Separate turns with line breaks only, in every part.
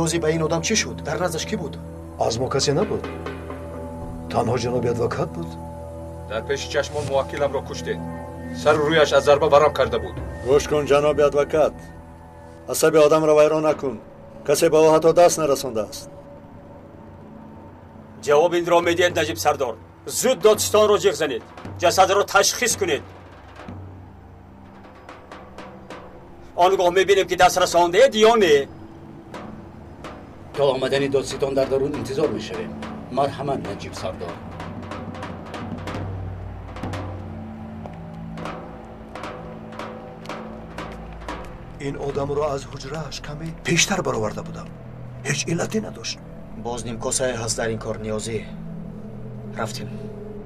نیازی به این آدم چی شد؟ در نزدش کی بود؟
از ما کسی نبود. تنها جناب ادوکات بود.
در پیش چشمان موکلم را کشته. سر رویش از ضربه برام کرده بود.
گوش کن جناب ادوکات. عصب آدم را ویران نکن. کسی به او حتی دست نرسانده است.
جواب این را میدید نجیب سردار. زود دادستان را جیغ زنید. جسد را تشخیص کنید. آنگاه میبینیم که دست رسانده اید یا نه.
تا آمدن دادستان در درون انتظار میشویم. مرحمت نجیب سردار.
این آدم را از حجرهش کمی پیشتر برآورده بودم. هیچ علتی نداشت.
باز نیم کاسه هست در این کار نیازی. رفتیم.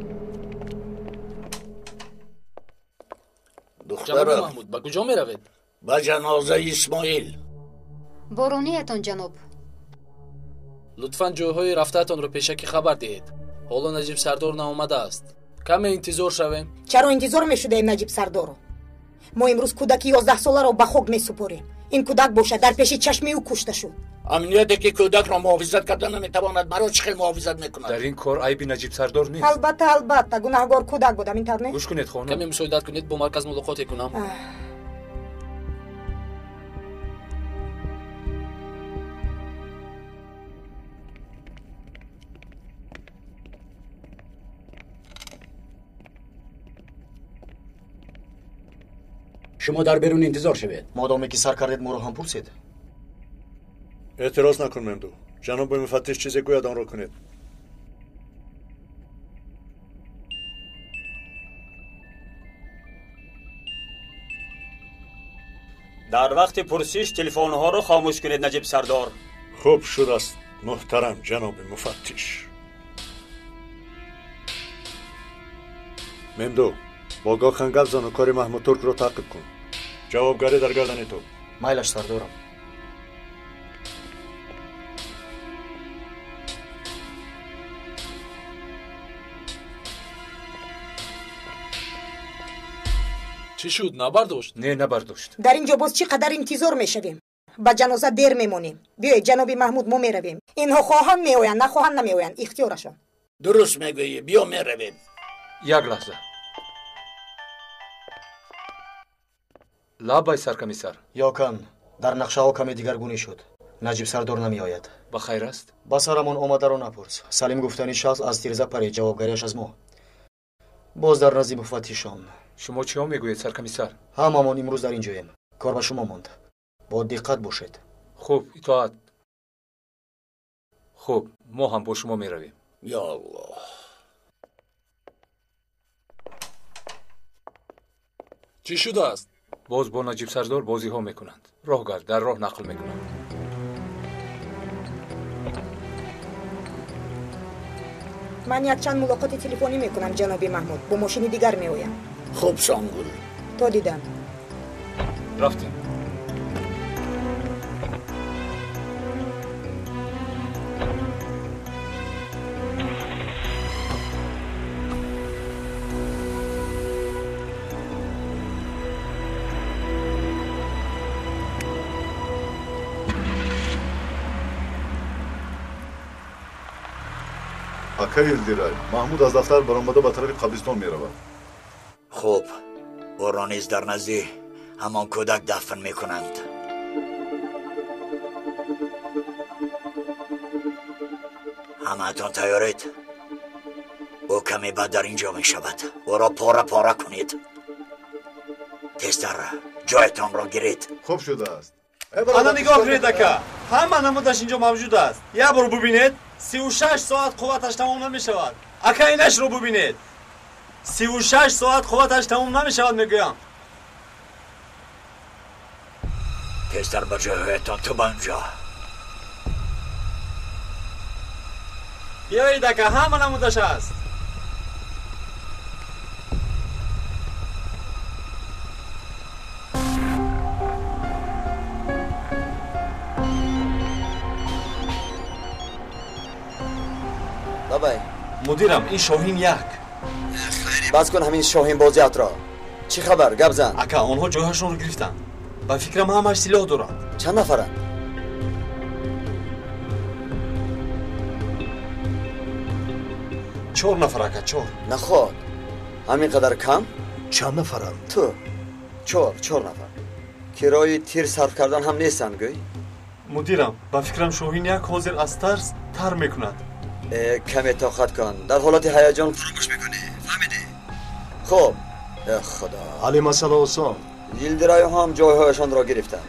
جناب محمود به کجا می روید؟
به جنازه اسماعیل.
بارونیتان جناب.
لطفاً جایهای رفتهتان را پیشکی خبر دهید. حالا نجیب سردار نامده است. کمی انتظار شویم.
چرا انتظار میشودیم نجیب سردار؟ ما امروز کودکی 11 ساله را به خاک میسپاریم. این کودک باشد در پیش چشمی او کشته شد.
امنیتی که کودک را محافظت کردن نمیتواند مرا چه محافظت میکند؟
در این کار عیبی نجیب سردار نیست.
البته گناهگار کودک بودم. اینطور نه؟
گوش کنید خانم.
کمی مساعدت کنید با مرکز ملاقات کنم.
شما در بیرون انتظار شوید.
مادامی که سر کردید ما رو هم پرسید.
اعتراض نکن ممدو. جناب مفتش چیزی گوید آن را کنید.
در وقت پرسش تلفن ها رو خاموش کنید نجیب سردار.
خوب شد است محترم جناب مفتش. ممدو با گاخن گپ زن و کار محمود ترک رو تعقیب کن. جوابگاری در گردن تو.
مایلش سردارم.
چی شد؟ نبرداشت؟
نه نبرداشت.
در اینجا باز چقدر انتظار میشویم؟ با جنازه دیر میمونیم. بیایید جناب محمود ما میرویم. اینها خواهند میآیند نخواهند نمیآیند. اختیارشان.
درست میگویی. بیا میرویم.
یک لحظه. لابای سرکمیسر.
یاکن در نقشه ها کمی دیگرگونی شد. نجیب سردار نمی آید.
بخیر است؟
با سرمان آمده رو نپرس. سلیم گفتنی شخص از تیرزه پرید. جوابگاریش از ما. باز در نزد مفتشان.
شما چی ها میگویید سرکمیسر؟
هممان امروز در اینجاییم. کار به شما ماند. با دقت باشید.
خوب اطاعت. خوب ما هم با شما میرویم.
یا الله.
چی شده است؟
باز با نجیب سردار بازی ها میکنند. راهگر در راه نقل میکنند.
من یک چند ملاقات تلفنی میکنم جناب محمود. با ماشین دیگر میآیم.
خوب سانگول.
تا دیدم.
رفتیم.
اکای الدیرای محمود از دفتر برآمده به طرف قبرستان میرود.
خوب او را نیز در نزد همان کودک دفن میکنند. همه‌تان تیارید؟ او کمی بعد در اینجا میشود. او را پاره پاره کنید. تیزتر جایتان را گیرید.
خوب شده است.
انا نگاه کنید دکا. همه نمودش اینجا موجود است. یه بار ببینید 36 ساعت قوتش تمام نمی شود. اکا اینش رو ببینید 36 ساعت قوتش تمام نمی شود میگویم.
تیزتر به جایتان تو بانجا.
بیایید دکا همه نمودش است.
بابای
مدیرم این شاهین یک.
بس کن همین شاهین بازیات را. چی خبر؟ گپ زن.
اکا آنها جایشون رو گرفتن. با فکرم همش سلاح دارند.
چند نفرند؟
4 نفر 4
نخواد همینقدر کم؟
چند نفرن؟
تو 4 نفر کرای تیر صرف کردن هم نیستن گوی؟
مدیرم با فکرم شوهین یک حاضر از ترس تر میکند.
کمی طاقت کن در حالت هیجان فراموش میکنی فهمیدی؟ خب خدا
علی مسئله آسان
یلدرای هم جایهایشان را گرفتن.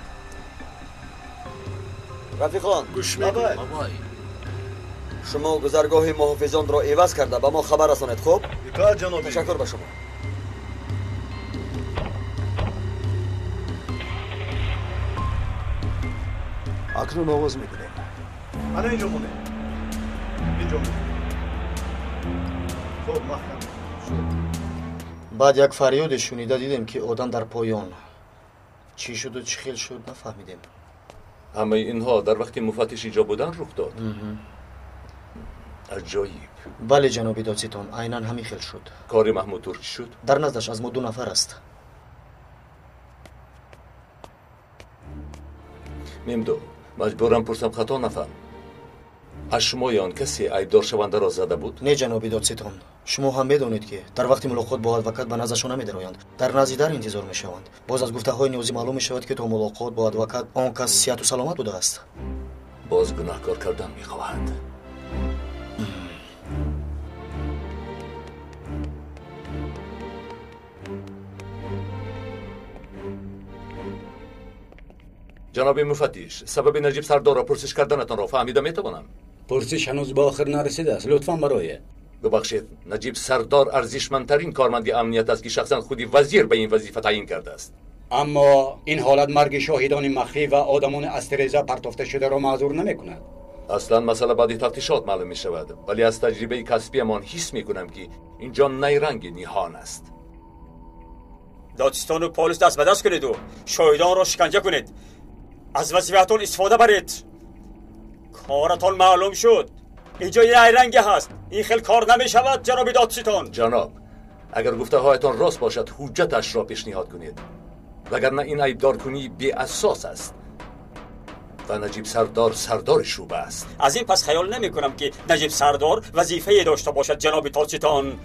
رفیقان
گوش میکنم بابای
شما گذرگاه محافظان را عوض کرده به ما خبر رسانید. خوب؟
اطاعت جنابی.
تشکر به شما.
اکنون آواز میکنیم.
انا اینجا مونه. اینجا مونه. خب محکم.
بعد یک فریاد شنیده دیدیم که آدم در پایان. چی شد و چی خیل شد نفهمیدیم.
همه اینها در وقتی مفتش اینجا بودن رخ داد. عجایب.
بله جناب دادستان عیناً همین خیل شد.
کار محمود ترکی شد؟
در نزدش از ما 2 نفر است.
میمدو مجبورم پرسم خطا نفهم. از شما یا آن کسی عیبدار شونده را زده بود؟
نه جناب دادستان شما هم میدانید که در وقتی ملاقات با ادوکات به نزدشان نمی‌درآیند. در نزدیک انتظار میشوند. باز از گفته‌های نیازی معلوم میشود که تا ملاقات با ادوکات آن کس صحت و سلامت بوده است.
باز گناهکار کردن میخواهند. جناب مفتش سبب نجیب سردار را پرسش کردنتان را فهمیده میتوانم؟
پرسش هنوز به آخر نرسیده است. لطفاً برای
ببخشید نجیب سردار ارزشمندترین کارمند امنیت است که شخصا خودی وزیر به این وظیفه تعیین کرده است.
اما این حالت مرگ شاهدان مخفی و آدمان استرزا پرتافته شده را معذور نمی‌کند.
اصلا مسئله بعد تفتیشات معلوم می شود، ولی از تجربه کسبی من حس می کنم که اینجا نیرنگ نیهان است.
دادستان و پلیس دست به دست کنید و شاهدان را شکنجه کنید. از وظیفه‌تان استفاده برید. کارتان معلوم شد. اینجا یه نیرنگ هست. این خیلی کار نمی شود جناب دادستان.
جناب اگر گفته هایتان راست باشد حجتش را پیشنهاد کنید، وگرنه این عیبدار کنی بی اساس است و نجیب سردار شوبه است.
از این پس خیال نمی کنم که نجیب سردار وظیفه داشته باشد جناب دادستان.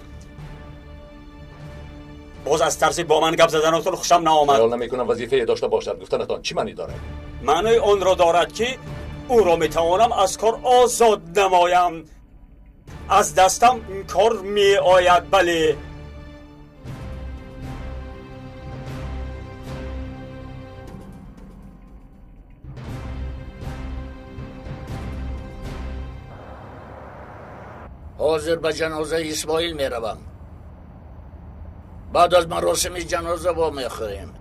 باز از طرز با من گپ زدنتون خوشم نآمد.
خیال نمی کنم وظیفه داشته باشد. گفتنتان چی معنی دارد؟
معنی آن را دارد که او را می توانم از کار آزاد نمایم. از دستم این کار می آید. بله
حاضر به جنازه اسماعیل می روم. بعد از مراسم جنازه با می خوریم.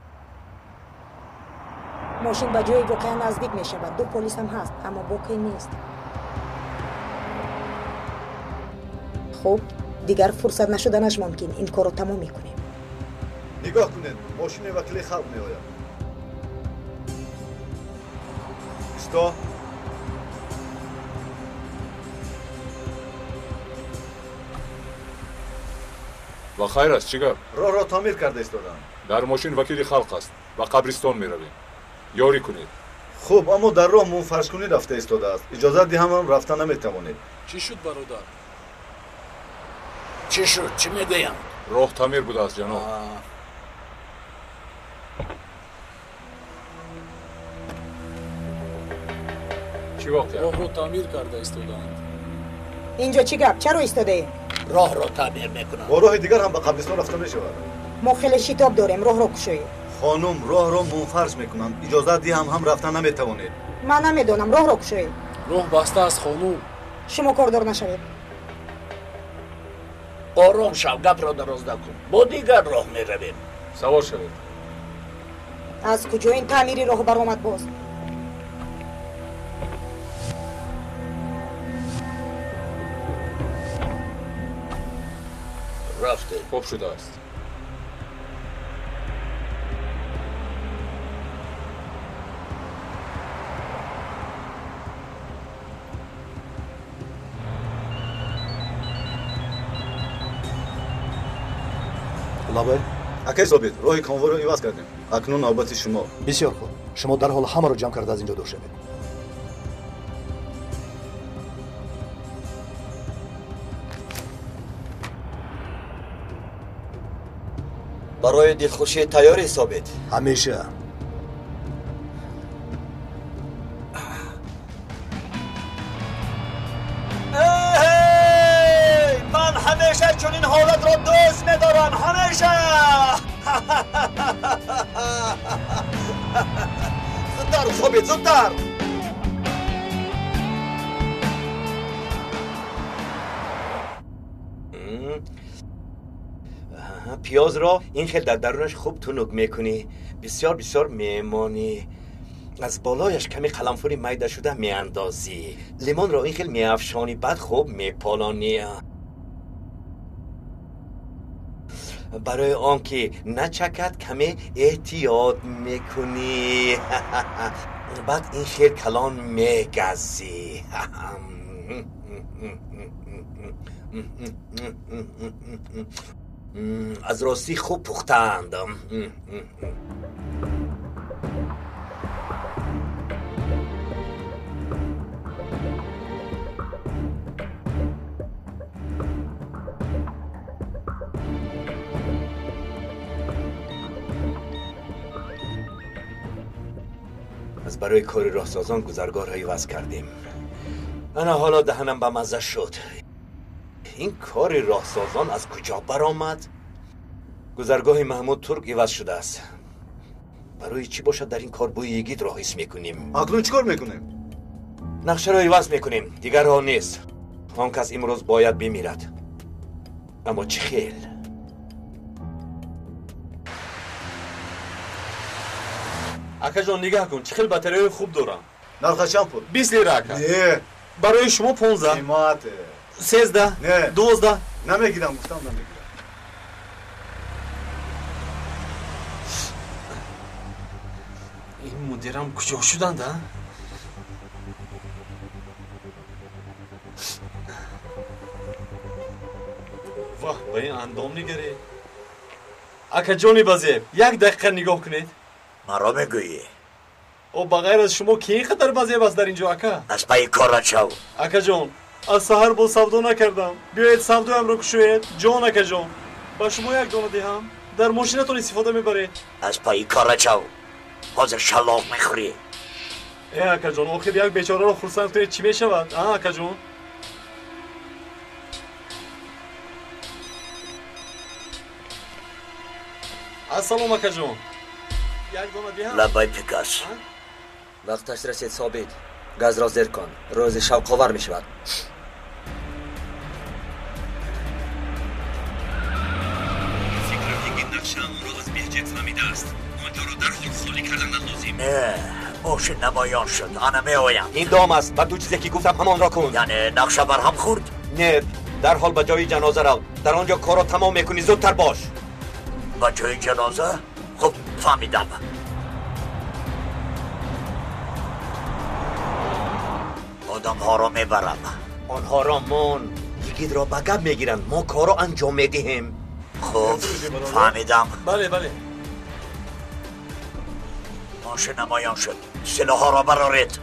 ماشین به جای واقعا نزدیک می شود. 2 پلیس هم هست اما واقعی نیست. خب دیگر فرصت نشدنش ممکن. این کار رو تمام میکنیم.
نگاه کنید ماشین وکیل خلق می آید. استا
و خیر است چیکار؟
راه را تعمیر کرده ایستادم.
در ماشین وکیل خلق است و قبرستان می رویم. یاری کنید.
خب اما در راه منفرش کنی رفته ایستاده است. اجازه دهم هم رفتن نمیتوانید.
چی شد برادر؟
چی شد؟ چی میگویم؟
راه تعمیر بوده است جناب. چی واقعه؟
راه رو تعمیر کرده ایستادند.
اینجا چی گپ؟ چرا ایستاده؟
راه را تعمیر میکنم.
با راه دیگر هم به قبرستان رفته می شود.
ما خیلی شتاب داریم. راه را کشویید.
خانم راه را منفرش میکنم. اجازه دهم هم رفتن نمیتوانید.
من نمیدونم. راه را کشویید.
راه بسته است خانوم.
شما کاردار نشوید.
آرام شو. گپ را دراز نکن. با دیگر راه می رویم.
سوار شوید.
از کجا این تعمیری راه برآمد باز؟
رفته.
خوب شده است.
لابه
اکی ثابت راه کانوار رو عوض کردیم. اکنون نوبت شما.
بسیار خوب. شما در حال همه رو جمع کرده از اینجا دور شوید.
برای دلخوشی تیاری ثابت؟
همیشه.
من همیشه چنین حالت را دوست می‌دارم، همیشه. زودتر ثابت، زودتر.
پیاز را این خیلی در درونش خوب تونوک میکنی، بسیار بسیار میمانی. از بالایش کمی قلنفوری میده شده میاندازی. لیمون را این خیلی میافشانی، بعد خوب میپالانی. برای آنکه نچکد کمی احتیاط میکنی. بعد این خیلی کلان میگزی. از راستی خوب پختند. از برای کار راهسازان گذرگاه را عوض کردیم. انا حالا دهنم به مزه شد. این کار راهسازان از کجا برآمد؟ گذرگاه محمود ترک عوض شده است. برای چی باشد در این کار بوی یگید را حس میکنیم؟
اکنون چیکار میکنیم؟
نقشه را عوض میکنیم. دیگر راه نیست. آن کس امروز باید بمیرد. اما چه خیل؟
اکا جان نگاه کن، چه خیلی بطری خوب دارم.
نرخش چند پول؟
20 لیره اکا.
نه.
برای شما 15.
قیمته.
13.
نه.
12.
نمیگیرم، گفتم نمیگیرم.
این مدیرم کجا شدند ها؟ واه به این اندام نگری. اکا جانی بازیب یک دقیقه نگاه کنید.
مرا میگویی؟
او بغیر از شما کی اینقدر بازیب است در اینجا اکا؟
از پای کار شو.
اکا جان از سحر با سودا نکردم. بیایید سودایم را کشوید. جان اکا جان با شما یک دانه دهم. در ماشینتون استفاده میبرید.
از پای کار شو. حاضر شلاق میخوری.
ای اکا جان آخر یک بیچاره را خرسند کنید چی میشود؟ اکا جان السلام اکا جان یک دانه دهم.
لبای پیکاس. وقتش رسید ثابت. گاز را زیر کن. روز شب خاور می شود.
فکرم که نقشه امون را از بهجت فهمیده است. آنجا را در حال خالی کردن لازم.
نه ماشین نمایان شد. آنه می آیم.
این دام است و دو چیزی که گفتم همان را کن.
یعنی نقشه بر هم خورد؟
نه در حال به جای جنازه رو. در آنجا کار را تمام میکنی. زودتر باش.
به جای جنازه؟ خب فهمیدم. آدم ها را میبرم.
آنها را من یگید را به گب میگیرند. ما کار را انجام میدهیم.
خب فهمیدم.
بله بله.
ماشین نمایان شد. سلاح ها را برارید.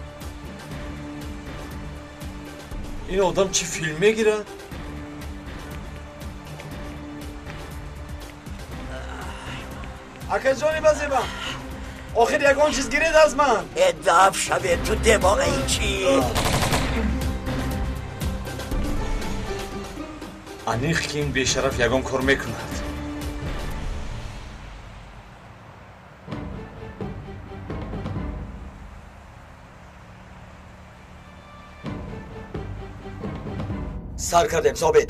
این آدم چی فیلم میگیرد؟ اکا جانی بازیبم آخر یکان چیز گیرید از من.
ادعف شوید تو دماغ این چی؟
انیخ که این بیشرف یکان کار میکند.
سر کردیم ثابت.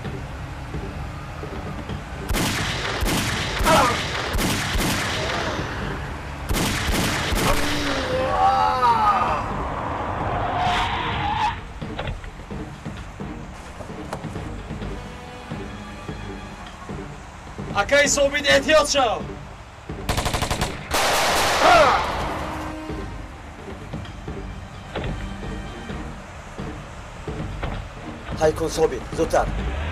اکای ثابت احتیاط شو.
های کن ثابت زودتر.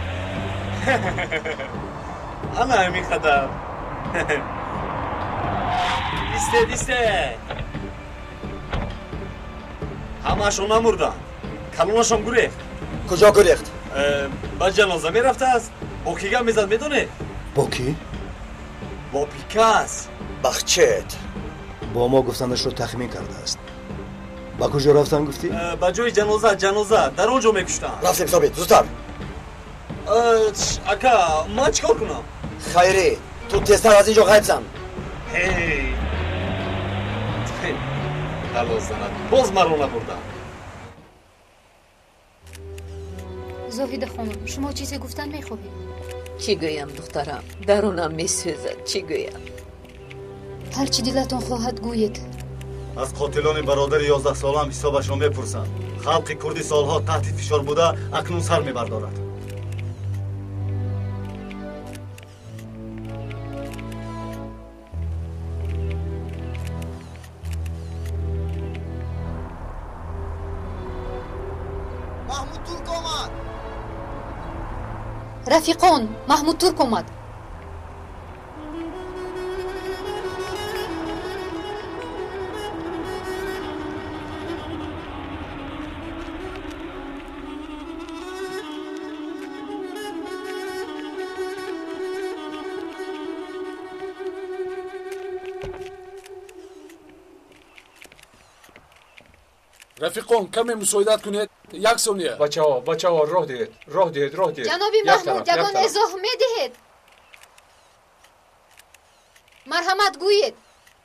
انا همین خطر. ایسته همه‌شون نمردن. کلونشون گریخت.
کجا گریخت؟
با جنازه میرفته است. با کی گپ میزد میدونه؟
با کی؟
با پیکاس.
بخچت
با ما گفتنش رو تخمین کرده است. با کجا رفتن گفتی؟
با جای جنازه در اونجا میکشتن.
رفتیم ثابت زودتر.
اکا من چیکار کنم؟
خیری تو تستر از اینجا غیب زن.
هی خلاص زند باز مرا نبردن.
زاهد خانم شما چیزی گفتن میخوابید؟
چی گویم دخترم؟ درونم میسوزد. چی گویم؟
هر چی دلتون خواهد گویید.
از قاتلان برادر 11 سالم حسابش را میپرسند. خلق کردی سالها تحت فشار بوده اکنون سر میبردارد.
رفیقان محمود ترک اومد.
رفیقان کمی مساعدت کنید. یک ثانیه.
بچه ها راه دهید.
جنابی محمود یگان ازاح میدهید. مرحمت گویید.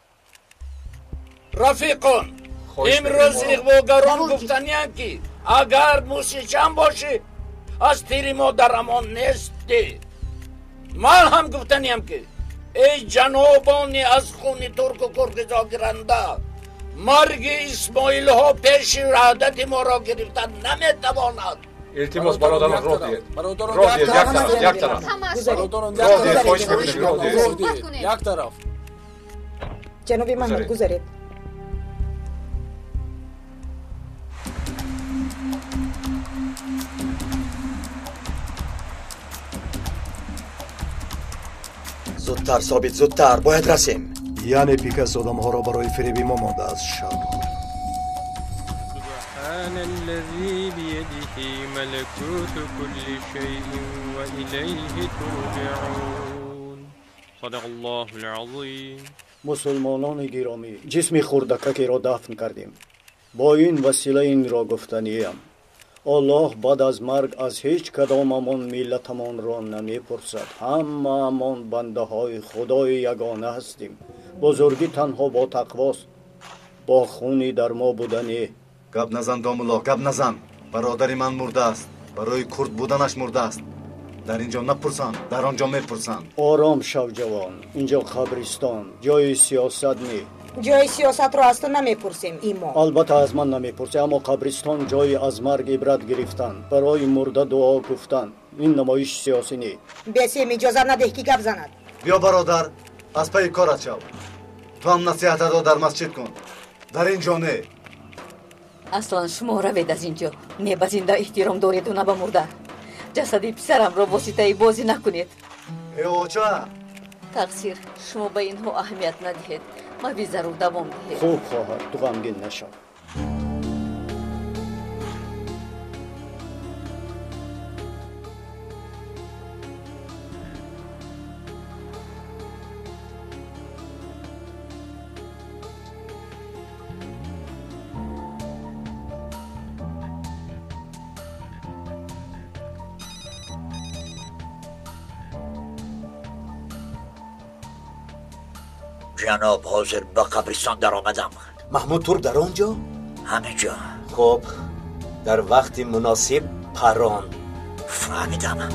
رفیقان امروز اقواگران گفتنیان که اگر موسیقی باشی از تیری ما در امان نیستی. من هم گفتنیم که ای جنابانی از خون ترک و کرگزا گرنده مرگ اسماعیل ها پیش وحدت ما را گرفتن نمیتواند.
التماس برادران راه دهید. یک طرف.
یک طرف.
جناب محمود گذارید.
زودتر ثابت زودتر باید رسیم.
یعنی پیکاس آدم‌ها را برای فریبی ما مانده است.
سبحان الذي بيده ملكوت كل شيء وإليه ترجعون. صدق الله العظیم.
مسلمانان گرامی، جسم خردککی را دفن کردیم. با این وسیله این را گفتنیم الله بعد از مرگ از هیچ کداممان ملتمان را نمیپرسد. همه‌مان بنده های خدای یگانه هستیم. بزرگی تنها با تقواست، با خونی در ما بودنی.
گپ نزن دامولا، گپ نزن. برادری من مرده است، برای کرد بودنش مرده است. در اینجا نپرسند، در آنجا میپرسند.
آرام شو جوان، اینجا قبرستان، جای سیاست نی.
جای سیاست را از تو نمیپرسیم ایمان.
البته از من نمیپرسی، اما قبرستان جای از مرگ عبرت گرفتن، برای مرده دعا گفتن. این نمایش سیاسی نی.
بسیم اجازه نده که گپ زند.
بیا برادر، از پی کارت شو. تو هم نصیحت را در مسجد کن، در اینجا نه.
اصلا شما روید از اینجا. نه به زنده احترام دارید و نه به مرده. جسد پسرم را واسطه بازی نکنید.
ای اوچه
تقصیر شما به اینها اهمیت ندهید. ما بی ضرور دوام دهید.
خوب خواهد، تو غمگین نشو.
جناب حاضر به قبرستان در آمدم.
محمود ترک در آنجا؟
همه جا.
خب در وقت مناسب پران.
فهمیدم.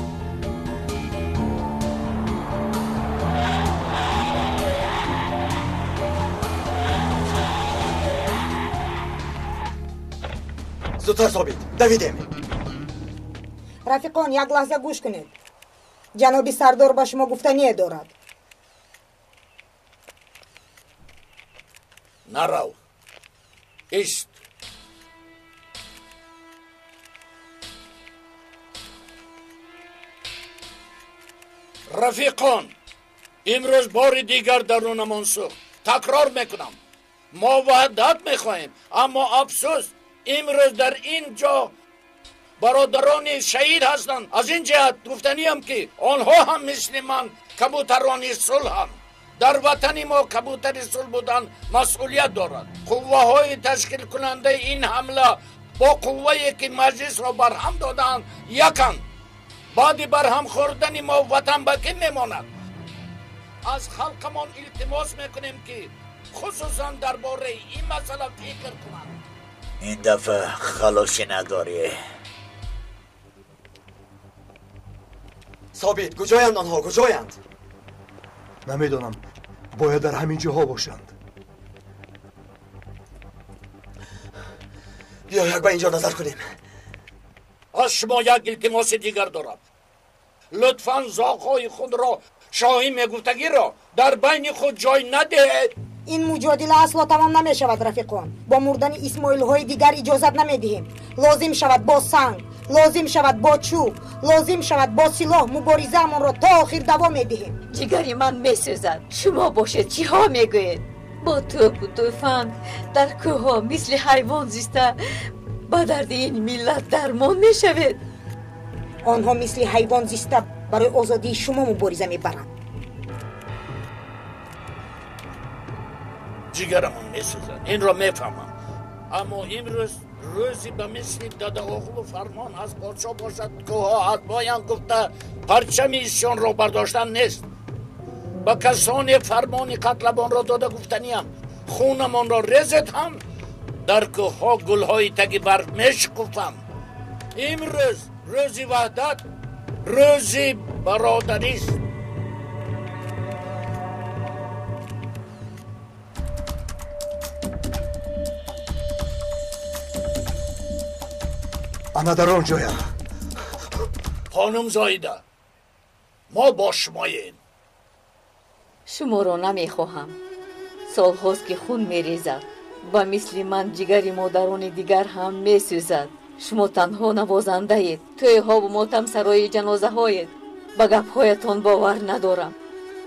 زودتر ثابت دویدیم.
رفیقان یک لحظه گوش کنید. جناب سردار با شما گفتنی دارد.
نرو. ایست. رفیقان امروز بار دیگر درونمان سوخت. تکرار میکنم ما وحدت میخواهیم، اما افسوس امروز در اینجا برادران شهید هستند. از این جهت گفتنیم که آنها هم مثل من کبوتران صلح هم. در وطن ما کبوتر صلح بودن مسئولیت دارد. قوه‌های تشکیل کننده این حمله با قوه‌ای که مجلس را برهم دادند یکند. بعد برهم خوردن ما وطن باقی میماند. از خلقمان التماس میکنیم که خصوصا درباره این مسئله فکر کنند.
این دفعه خلاصی نداری.
ثابت کجایند آنها؟ کجایند؟
نمیدونم. باید در همین جاها باشند.
بیا یک با اینجا نظر کنیم.
از شما یک التماس دیگر دارم. لطفاً زاغ‌های خود را شاهی میگفتگی را در بین خود جای ندهید.
این مجادله اصلا تمام نمی شود رفیقان. با مردن اسماعیل های دیگر اجازت نمی دهیم. لازم شود با سنگ، لازم شود با چوب، لازم شود با سلاح مبارزه امان را تا آخر دوام می دهیم.
جگری من می سوزد. شما باشید چی ها می گوید؟ با توپ و تفنگ در کوه ها مثل حیوان زیسته با درد این ملت درمان می شود.
آنها مثل حیوان زیسته برای آزادی شما مبارزه می برند.
جگرمون میسوزد، این را میفهمم. اما امروز روزی به مثل داده اغل و فرمان از پادشاه باشد که ها باید گفته پرچم ایشان را برداشتن نیست. با کسانی فرمان قتلبان را داده گفتنیم خونمان را رزد هم در که ها گل های تگی بر میشکفم. امروز روزی وحدت، روزی برادری است.
انا در آنجایم.
خانم زایده، ما با شماییم.
شما را نمیخواهم. سال هاست که خون میریزد و مثل من جگری مادران دیگر هم میسوزد. شما تنها نوازنده اید. توی ها و ماتم سرای جنازه هایید. به گپ هایتان باور ندارم.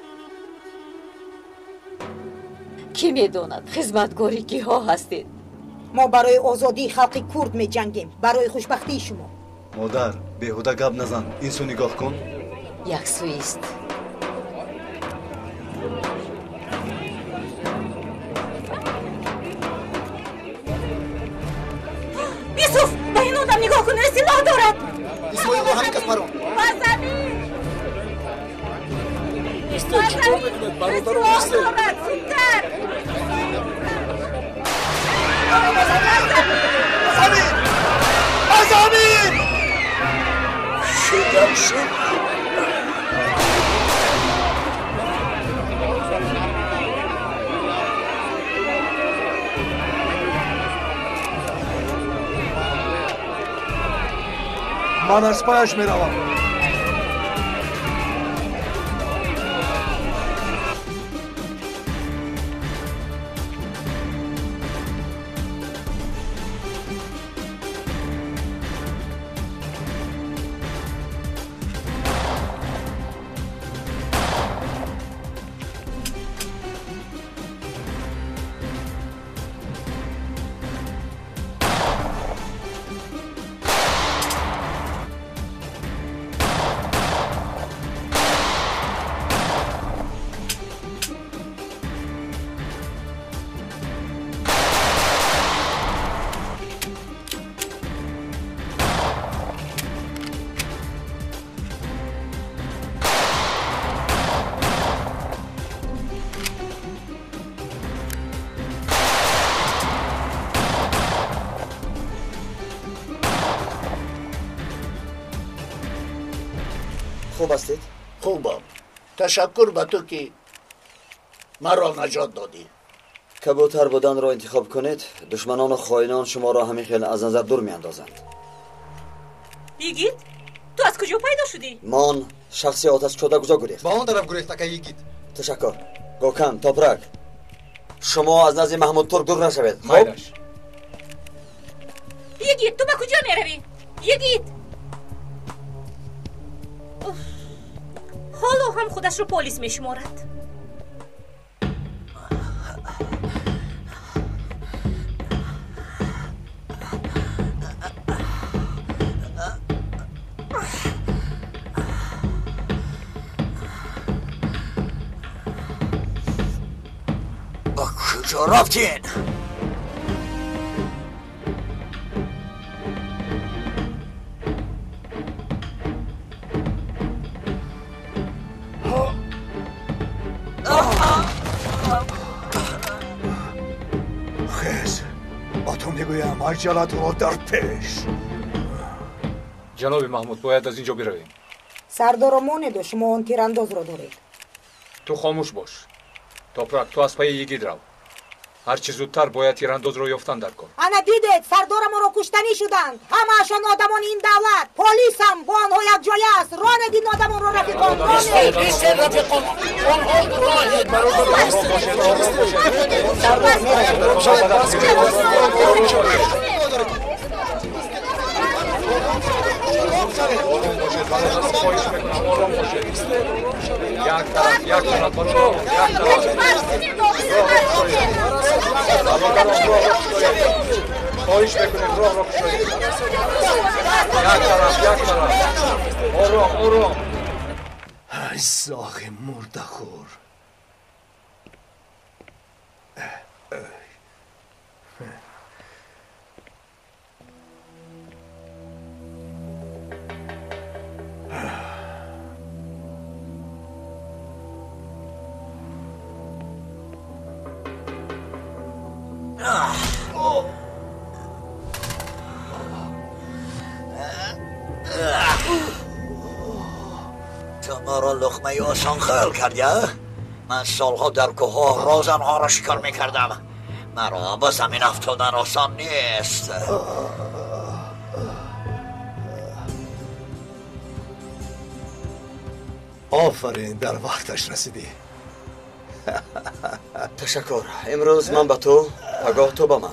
کی میداند خدمتگاری کی ها هستید؟
ما برای آزادی خلق کرد می جنگیم، برای خوشبختی شما.
مادر بیهوده گپ نزن. این سو نگاه کن.
یک سوی است.
یوسف به این آدم نگاه کن، سلاح دارد.
اسماعیل رو همین کس برون.
بر زمین.
نیسته چطور میدونید برادرم نیسته؟
زمین!
شدم شد.
من از پایش می روم.
خوب هستید؟
خوبم. تشکر به تو که مرا نجات دادی.
کبوتر بودن را انتخاب کنید. دشمنان و خائنان شما را همین خیلی از نظر دور می اندازند.
یگید؟ تو از کجا پیدا شدی؟
من شخصی آتش شده کجا گریخت؟
با اون طرف گریخت که یگید.
تشکر. گوکن، تاپرک، شما از نزد محمود ترک دور نشوید.
مایرش.
یگید تو به کجا می روی؟ یگید حالا هم خودش رو پلیس می شمارد.
کجا رفتین؟
خیز با تو میگویم عجلت رو در پیش.
جناب محمود باید از اینجا برویم.
سردار مانده شما اون تیرانداز رو دارید.
تو خاموش باش. توپرک تو از پای یگید رو. هر چی زودتر باید تیرانداز رو یافتن در کن.
انا دیدید سردارم رو کشتنی شدند. همه‌شان آدمان این دولت. پلیس هم با آنها یک جای است. راه ندین آدمان رو رفیقان.
ایستید رفیقان. آنها
خواهش بکنید راه را کشایید. یک طرف آرام.
ای زاغ مرده خور.
تو ما را لقمه آسان خیال کردی؟ من سالها در کوه رازنها را شکار میکردم. مرا با زمین افتادن آسان نیست.
آفرین در وقتش رسیدی.
تشکر. امروز من به تو پگاه تو به من.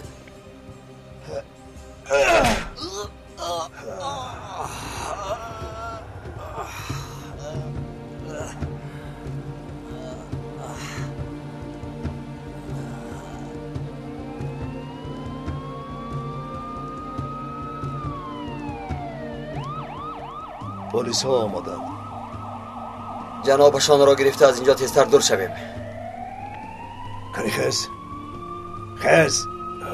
پلیس ها آمدند.
جنابشان را گرفته از اینجا تیزتر دور شویم.
کنی خیز. خیز.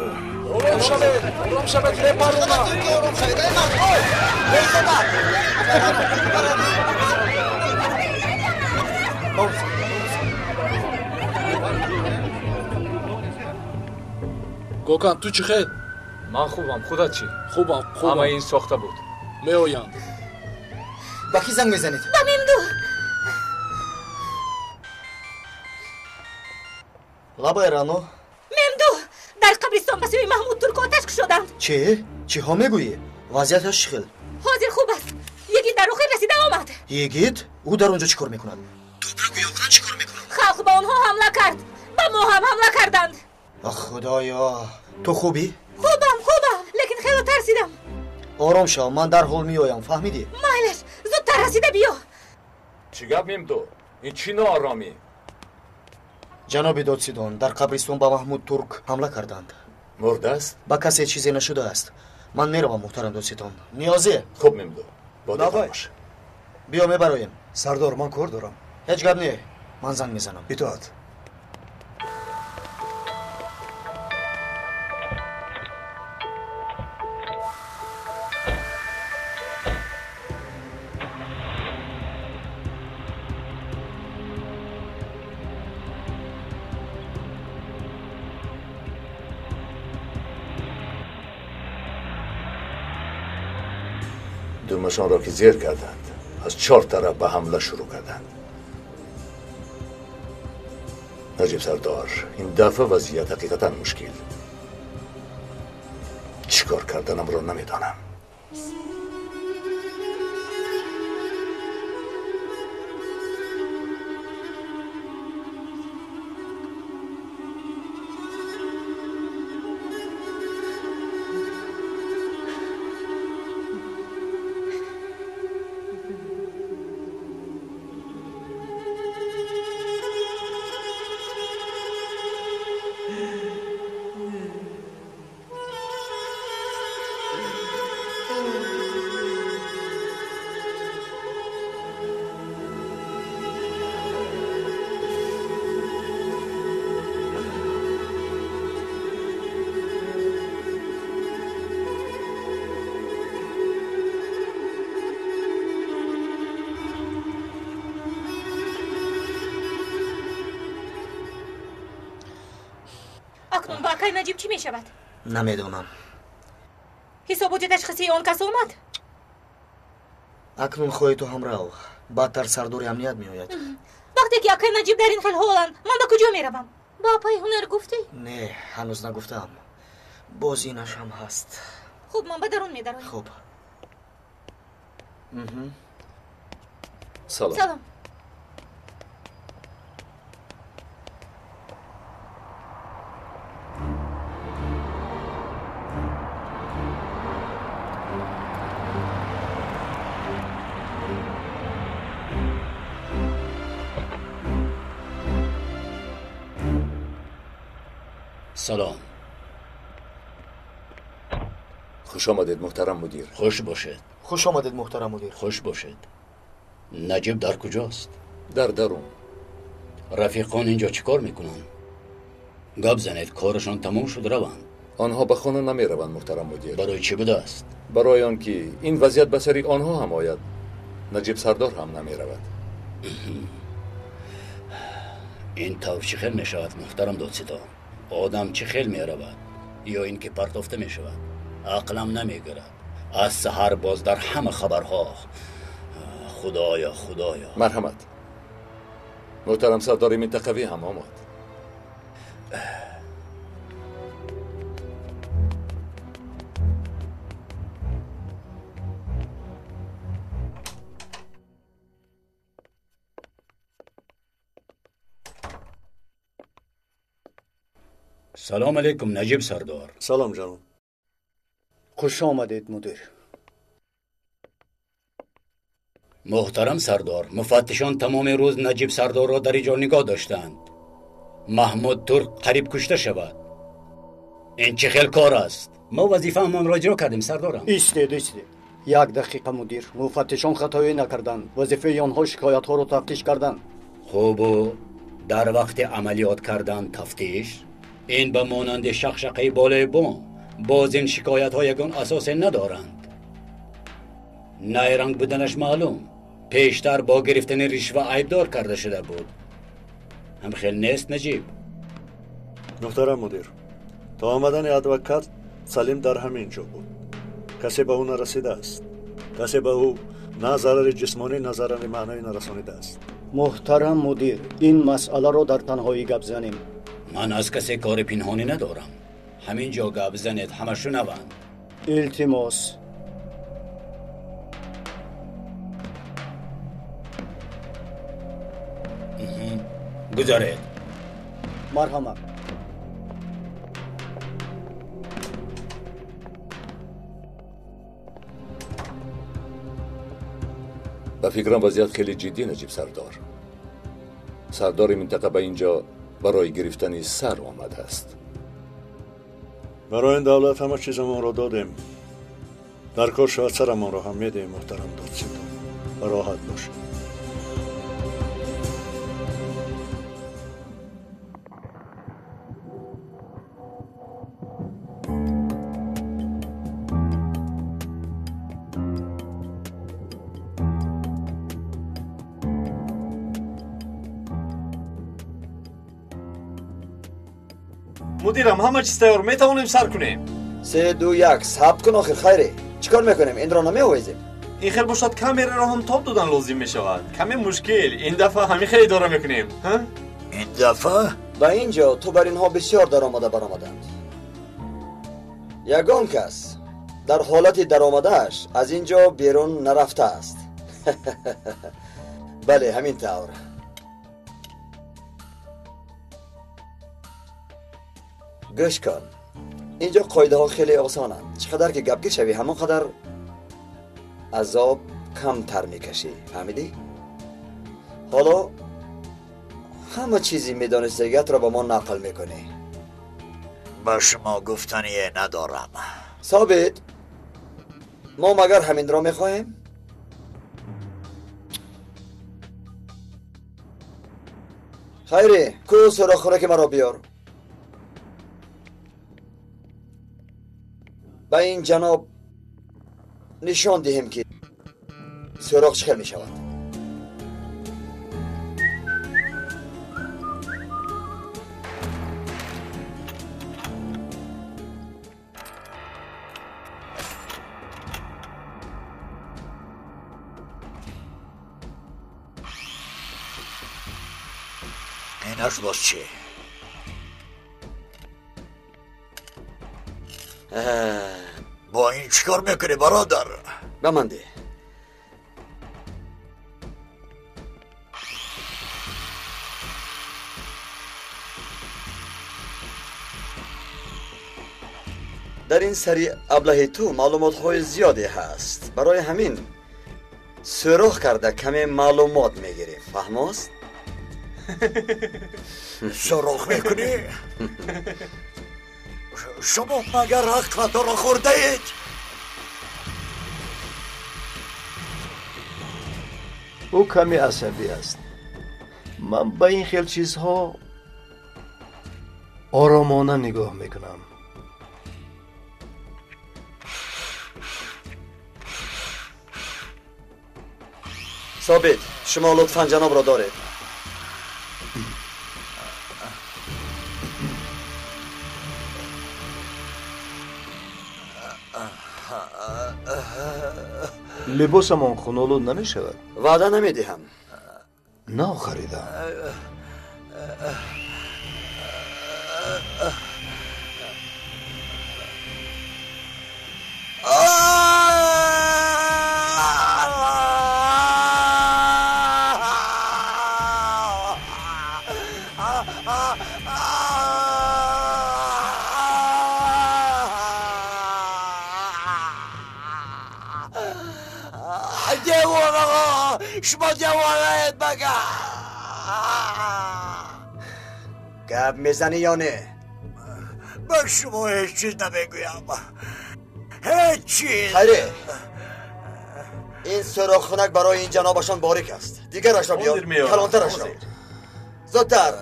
گوکان تو چی خیلی؟
من خوبم. خودت چی؟
خوبم.
اما این ساخته بود.
میآیم.
با کی زنگ میزنید؟
با ممدو.
لابا ایرانو.
ممدو در قبرستان به سوی محمود ترک آتش شدند.
چی ها میگویی؟ وضعیتش چخیل؟
حاضر خوب است. یکی در آخر رسیده آمد.
یگید؟ او در اونجا چیکار میکند؟ توپرک و یاقران چیکار میکنند؟
خلق با آنها حمله کرد. با ما هم حمله کردند.
خدایا. تو خوبی؟
خوبم لیکن خیلی ترسیدم.
آرام شو. من در حال میایم. فهمیدی؟
مایلش زودتر رسیده بیا.
چی گپ ممدو؟ این چی ناآرامی؟
جناب دادستان در قبرستان با محمود ترک حمله کردند.
مرده است؟
با کسی چیزی نشده است. من میروم محترم دادستان. نیازی؟
خوب ممدو. باید باش.
بیا میبرایم.
سردار من کار دارم.
هیچ گپ نی. من زنگ میزنم.
اطاعت.
دومشان را که زیر کردند از 4 طرف به حمله شروع کردند. نجیب سردار این دفعه وضعیت حقیقتا مشکل. چیکار کردنم را نمیدانم.
اکای نجیب چی می شود؟
نمیدونم.
حسابات تشخیصی آن کس آمد؟
اکنون خواهی تو همراه بدتر سردور امنیت می آید.
وقتی که اکای نجیب در این خیل حالند من به کجا می روم؟ با پای هنر گفتی؟
نه هنوز نگفتم. باز اینش هم هست.
خوب من به درون می دارم.
خوب.
سلام.
سلام.
خوش آمدید محترم مدیر.
خوش باشد.
خوش آمدید محترم مدیر.
خوش باشد. نجیب در کجاست؟
در درون.
رفیقان اینجا چیکار میکنن؟ گپ زنید کارشان تمام شد روند.
آنها به خانه نمی روند محترم مدیر.
برای چی بوده است؟
برای آنکه این وضعیت به سری آنها هم آید. نجیب سردار هم نمی رود.
این طور چی خیل می شود محترم دادستان؟ آدم چی خیل می رود یا اینکه پرتافته می شود؟ عقلم نمی گرد. از سحر باز در همه خبرها خدایا.
مرحمت. محترم سردار منطقوی هم آمد.
سلام علیکم نجیب سردار.
سلام جانم.
خوش آمدید مدیر.
محترم سردار، مفتشان تمام روز نجیب سردار را در اینجا نگاه داشتند. محمود ترک قریب کشته شود. این چه خیل کار است؟ ما وظیفه همان را اجرا کردیم سردارم.
ایستید. یک دقیقه مدیر. مفتشان خطایی نکردند. وظیفه آنها شکایت ها را تفتیش کردند.
خوب و در وقت عملیات کردن تفتیش؟ این به مانند شقشقه بالای بام. باز این شکایت ها یگان اساس ندارند. نیرنگ بودنش معلوم. پیشتر با گرفتن رشوه عیبدار کرده شده بود. هم خیل نیست نجیب؟
محترم مدیر، تا آمدن ادوکات سلیم در همین جا بود. کسی به او نرسیده است. کسی به او نه ضرر جسمانی نه ضرر معنوی نرسانیده است.
محترم مدیر، این مسئله را در تنهایی گپ زنیم.
من از کسی کار پنهانی ندارم. همین جا گپ زنید همه شنوند.
التماس.
گذارید.
مرحمت.
به فکرم وضعیت خیلی جدی نجیب سردار. سردار منطقه به اینجا برای گرفتن سر آمده است.
برای این دولت همه چیزمان را دادیم. در کار شاید سرمان را هم میدیم محترم دادستان. راحت باشید.
مدیرم همه چیز تیار، میتوانیم سر کنیم.
3 2 1 ثبت کن آخر خیره. چیکار میکنیم؟ این را نمی‌آویزیم.
این خیلی باشد کامیرا را هم تاب دادن لازم میشود. کمی مشکل. این دفعه همین خیلی اداره میکنیم.
این دفعه
با اینجا تو بر اینها بسیار درآمده برآمدند. یگان کس در حالت درآمده‌اش از اینجا بیرون نرفته است. بله همین طور. گوش کن. اینجا قاعده ها خیلی آسانند. چقدر که گپگیر شوی همانقدر عذاب کمتر میکشی. فهمیدی؟ حالا همه چیزی میدانستگیت را با ما نقل میکنی.
با شما گفتنی ندارم.
ثابت ما مگر همین را میخواهیم؟ خیره کو سراغ خوراک مرا بیار. با این جناب نشان دهیم که سراغ چخل می شود.
اینش باز چی؟ با این چیکار میکنی برادر؟
بمانده در این سری ابله تو معلومات های زیادی هست، برای همین سراخ کرده کمی معلومات میگیریم، فهماست؟
سراخ میکنی؟ شما مگر حق را خورده اید؟
او کمی عصبی است. من به این خیل چیزها آرامانه نگاه میکنم.
ثابت، شما لطفاً جناب را دارید.
لباسمان خونالود نمی شود.
وعده نمی دهم.
نه خریدم.
جوان آقا، شما جوانید بگه
گپ میزنی یا نه؟
من شما هیچ چیز نمیگویم، هیچ چیز.
خیره، این سراخ خنک برای این جنابشان باریک است. دیگرش را بیار، کلانترش را. زودتر.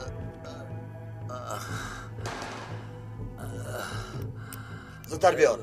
زودتر بیار.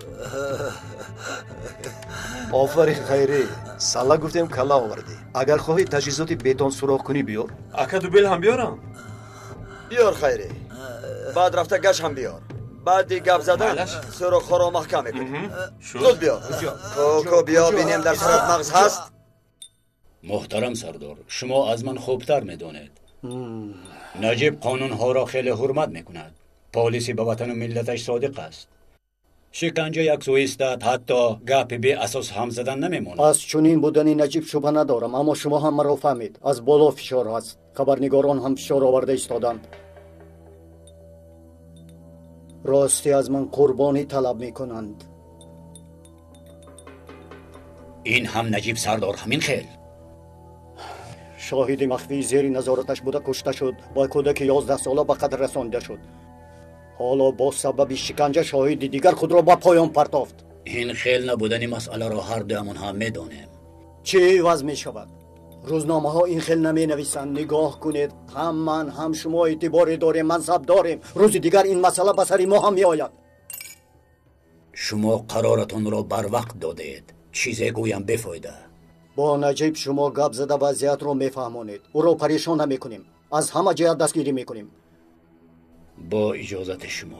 آفرین خیری، سالا گفتیم کلا آوردی. اگر خواهی تجهیزات بتون سوراخ کنی بیار.
اکا دوبل هم بیارم.
بیار خیری، بعد رفته گش هم بیار. بعدی گپ زدن سراخ را محکم میکنی. زود بیار. کوکو بیا بینیم در سرت مغز هست.
محترم سردار، شما از من خوبتر میدونید. نجیب قانون ها را خیلی حرمت میکند. پالیسی به وطن و ملتش صادق است. شکنجه یک سویست، حتی گپ بی اساس هم زدن نمیموند.
از چنین بودن نجیب شبه ندارم، اما شما هم مرا فهمید. از بالا فشار هست. خبرنگاران هم فشار آورده ایستادند. راستی از من قربانی طلب میکنند.
این هم نجیب سردار همین خیل.
شاهد مخفی زیر نظارتش بوده کشته شد. با کودک 11 ساله به قتل رسانده شد. حالا با سبب شکنجه شاهد دیگر خود را به پایان پرتافت.
این خیل نبودن مسئله را هر دومان هم میدانیم.
چه عوض می شود؟ روزنامه ها این خیل نمی نویسند. نگاه کنید، هم من هم شما اعتباری داریم، منصب داریم. روز دیگر این مسئله به سر ما هم می آید.
شما قرارتون را بر وقت دادید. چیزی گویم بفایده.
با نجیب شما گپ زده وضعیت را میفهمانید. او را پریشان نمی کنیم. از همه جهت دستگیری می کنیم.
با اجازت شما.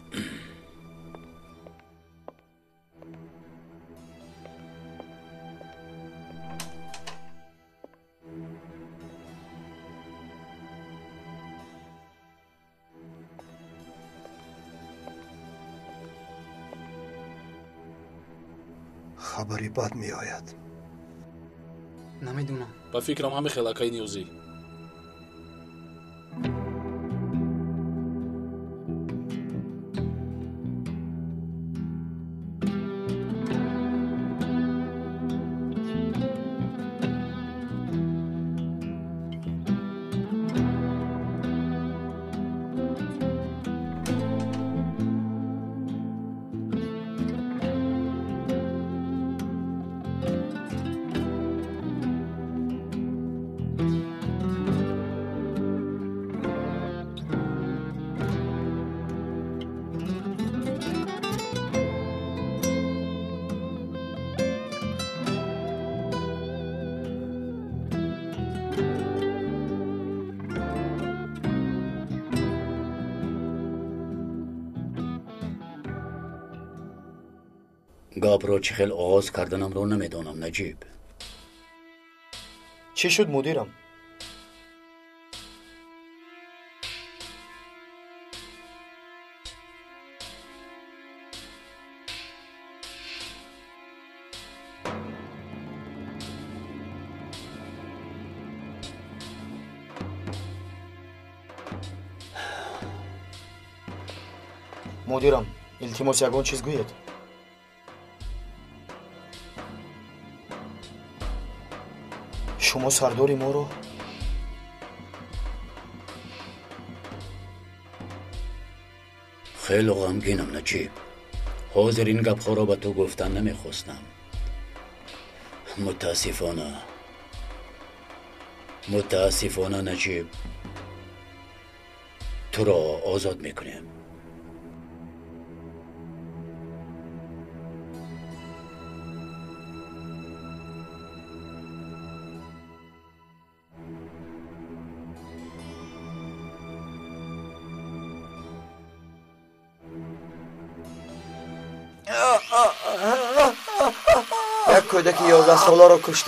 خبری بد می آید.
نمیدونم. با فکرم همه خلاکای نیوزی.
گپ را چه خیل آغاز کردنم رو نمیدانم نجیب.
چی شد مدیرم؟
مدیرم التماس یگان چیز گوید. شما سرداری ما رو
خیلی غمگینم نجیب. حاضر این گپ‌ها را به تو گفتن نمیخواستم. متاسفانه نجیب، تو را آزاد میکنیم.
یک کودک 11 ساله رو کشته.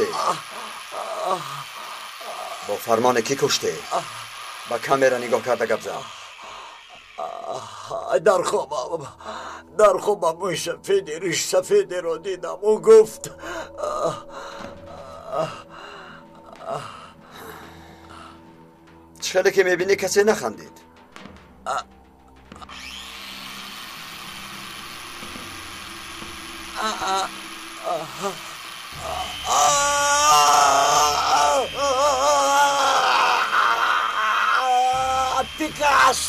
با فرمان کی کشته؟ با کامera نگاه کرده گپ زد.
در خوابم موی سفید ریش سفید رو دیدم. او گفت
چخیلی که میبینی کسی نخندید.
پیکاس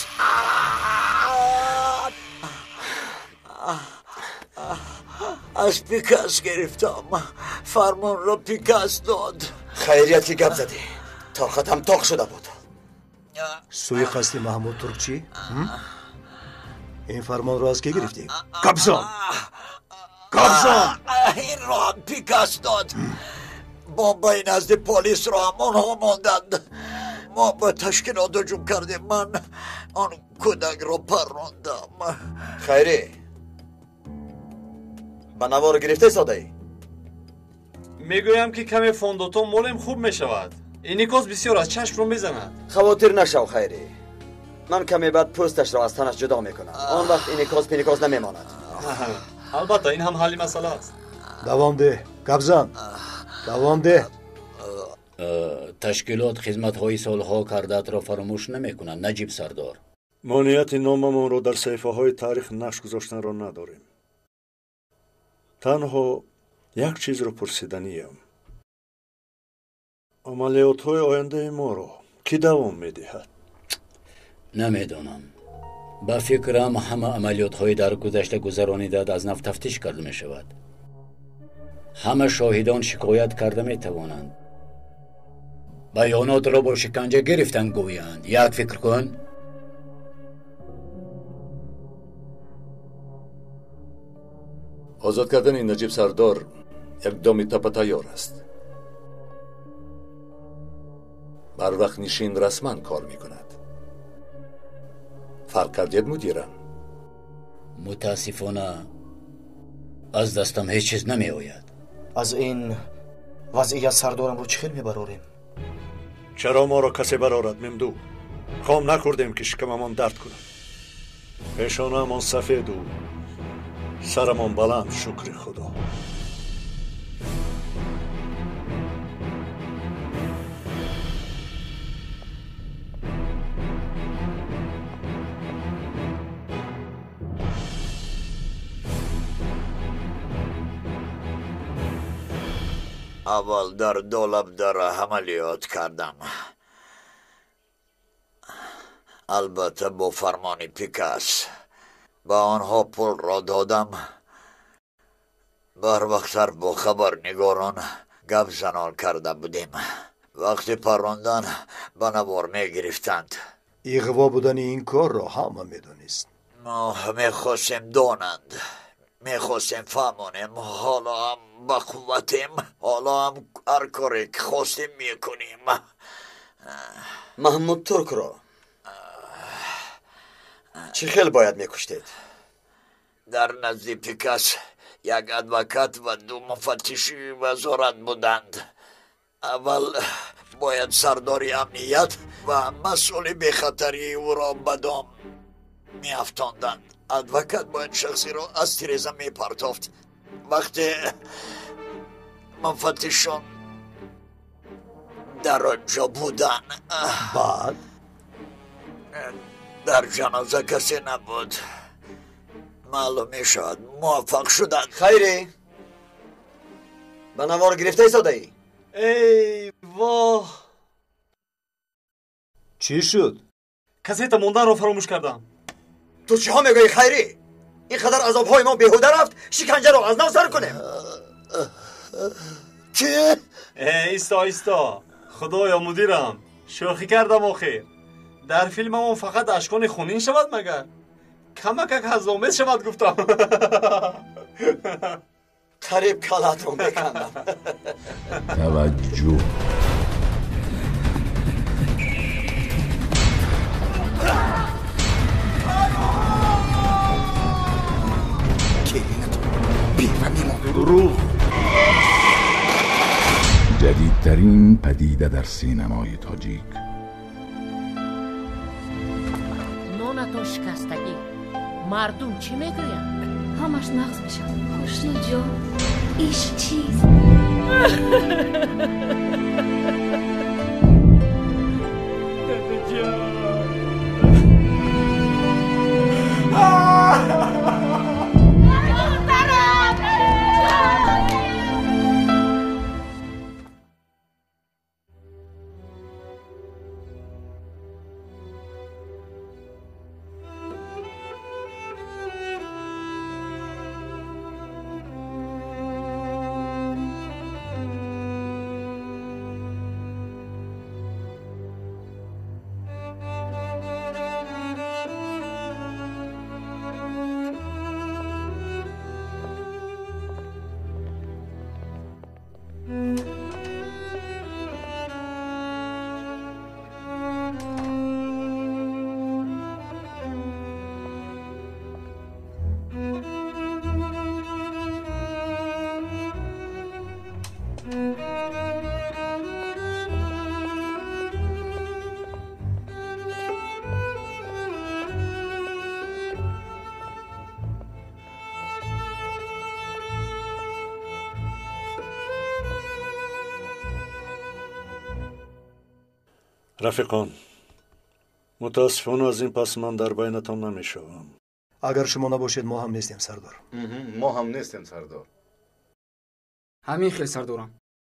از پیکاس گرفتم. فرمان را پیکاس داد.
خیریت که گپ زدی. طاقتم طاق شده بود.
سوی قصد محمود ترکچی؟ این فرمان را از کی گرفتی؟ گپزن!
این را هم پیکاس داد. بمبای نزد پلیس را هم آنها ماندند. ما با تشکیلات هجوم کردیم. من آن کودک را پراندم.
خیری به نوار گرفته ساده.
میگویم که کمی فوندوتو مولم خوب میشود. این نیکوز بسیار از چشم رو میزند.
خواطر نشو خیری. من کمی بعد پوستش را از تنش جدا میکنم. آن وقت این نیکوز پینیکوز نمیماند.
البته این هم حلی مسئله است.
دوام ده گپزن. دوام ده.
تشکیلات خدمت‌های سالها کردت را فراموش نمی‌کنند نجیب سردار.
مانعیت ناممان را در صفحه‌های تاریخ نقش گذاشتن را نداریم. تنها یک چیز را پرسیدنیم. عملیات‌های آینده ما را کی دوام می‌دهد؟
نمیدانم. با فکرم همه عملیات‌های در گذشته گذرانیده از نو تفتیش کرده می‌شود. همه شاهدان شکایت کرده می‌توانند. بیانات را با شکنجه گرفتن گویند. یک فکر کن.
آزاد کردن این نجیب سردار یک دامی تپه تیار است. بر وقت نشین رسما کار میکند. فرق کردید مدیرم؟
متاسفانه از دستم هیچ چیز نمی آید.
از این وضعیت سردارم رو چخیل میبراریم؟
چرا ما را کسی برارد ممدو؟ خام نکردیم که شکممان درد کند. پیشانه‌مان سفید و سرمان بلند شکر خدا.
اول در دولب در عملیات کردم. البته با فرمان پیکاس با آنها پول را دادم. بر وقتر با خبرنگاران گپ زنان کرده بودیم. وقتی پراندن به نوار می گرفتند.
اغوا بودن این کار را همه میدونست.
ما میخواستیم دانند، میخواستیم فهمانیم. حالا هم با قوتیم. حالا هم هر کاری که خواستیم میکنیم.
محمود ترک را چه خیلی باید میکشتید؟
در نزد پیکاس یک ادوکات و 2 مفتشی وزارت بودند. اول باید سرداری امنیت و مسئول بخطری او را به دام می افتاندند. ادوکات باید شخصی را از تیرزه می پرتافت. وقتی مفتشان در آنجا بودن،
بعد
در جنازه کسی نبود. معلوم می شود موفق شدن.
خیری به نوار گرفته ساده ای؟
ای واه،
چی شد؟
کسیت موندن رو فراموش کردم.
تو چی ها میگوی خیری؟ اینقدر عذاب های ما بیهوده رفت، شکنجه رو از نو سر کنیم.
چی؟
ایستا ایستا، خدایا مدیرم، شوخی کردم آخه. در فیلم اون فقط اشکان خونین شود مگر؟ کمک هزامت شود گفتم.
قریب کلات رو میکندم.
توجه.
دروغ.
جدیدترین پدیده در سینمای تاجیک.
نونتون شکستگی. مردم چی میگوین؟
همش نقص میشن. خوشنود جان، ایش چیز.
رفیقان، متاسفانه از این پس من در بینتان نمیشوم.
اگر شما نباشید ما هم نیستیم سردار.
ما هم نیستیم سردار.
همین خیلی سردارم.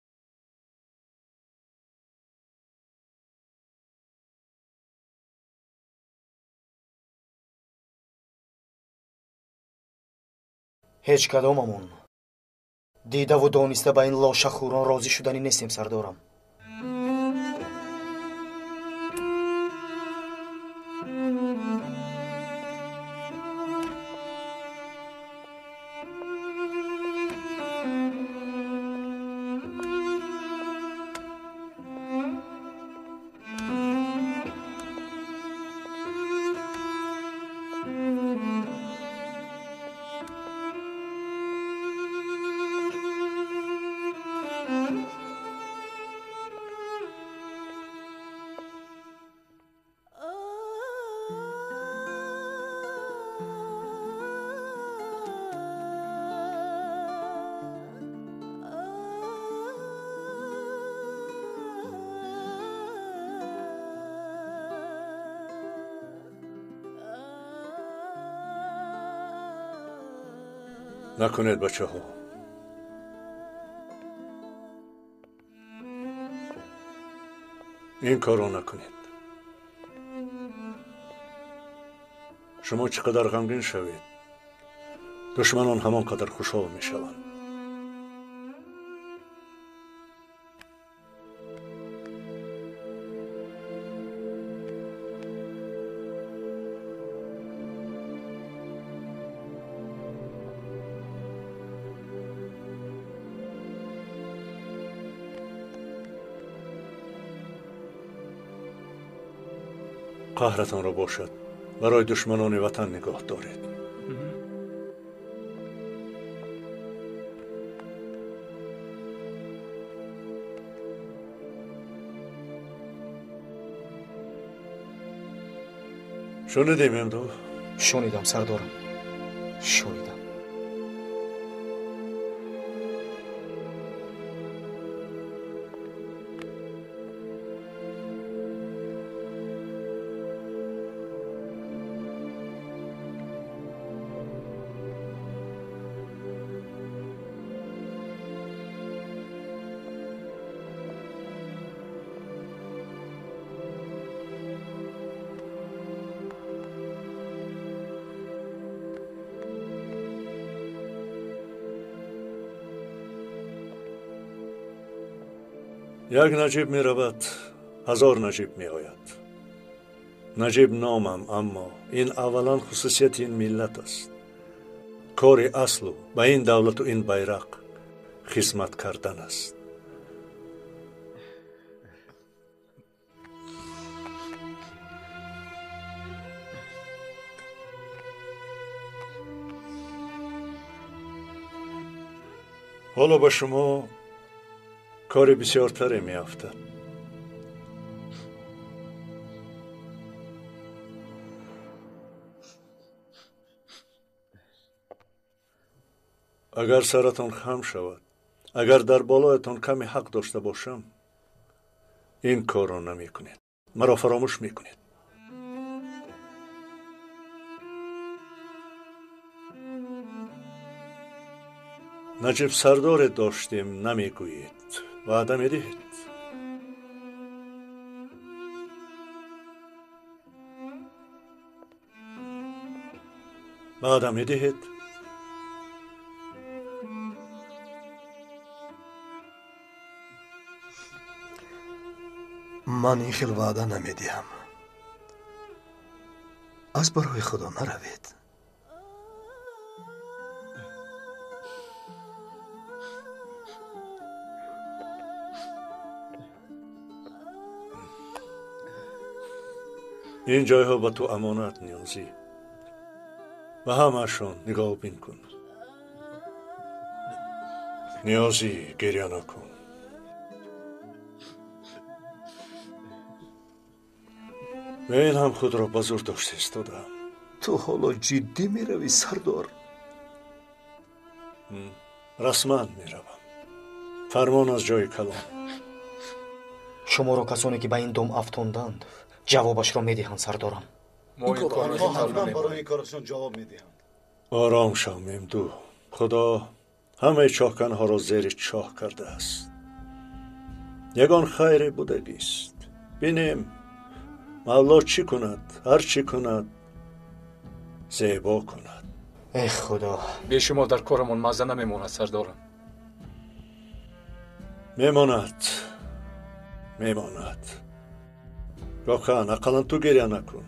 هیچ کداممون دیده و دانسته به این لاشخوران راضی شدنی نیستیم سردارم.
نکنید بچه ها. این کارو نکنید. شما چقدر غمگین شوید، دشمنان همانقدر خوشحال می شوند. قهرتان را باشد برای دشمنان وطن نگاه دارید. شنیدیم امدو؟
شنیدم سردارم، شنیدم.
یک نجیب می رود 1000 نجیب می آید. نجیب نامم، اما این اولا خصوصیت این ملت است. کار اصل به این دولت و این بیرق خدمت کردن است. حالا به شما کار بسیارتری می افتد. اگر سرتان خم شود، اگر در بالایتان کمی حق داشته باشم، این کار را نمی کنید. مرا فراموش می کنید. نجیب سردار داشتیم نمی گویید. وعده می دهید. وعده می دهید.
من این خیل وعده نمیدیم. از برای خدا نروید.
این جایها به تو امانت نیازی. و همه‌شان نگاه بین کن. نیازی گریه نکن. من هم خود را بزرگ داشته استادم.
تو حالا جدی می روی سردار؟
رسما می روم. فرمان از جای کلام.
شما را کسانی که به این دم افتاندند جوابش را می دهند سردارم.
ما این
حتما برای کارشان جواب می دهند.
آرام شو ممدو. خدا همه چاهکنها را زیر چاه کرده است. یگان خیر بودگیست. بینیم مولا چی کند، هر چی کند زیبا کند.
ای خدا،
به شما در کارمون مزه نمیماند سردارم.
میماند. گاکان اقلا تو گریه نکن.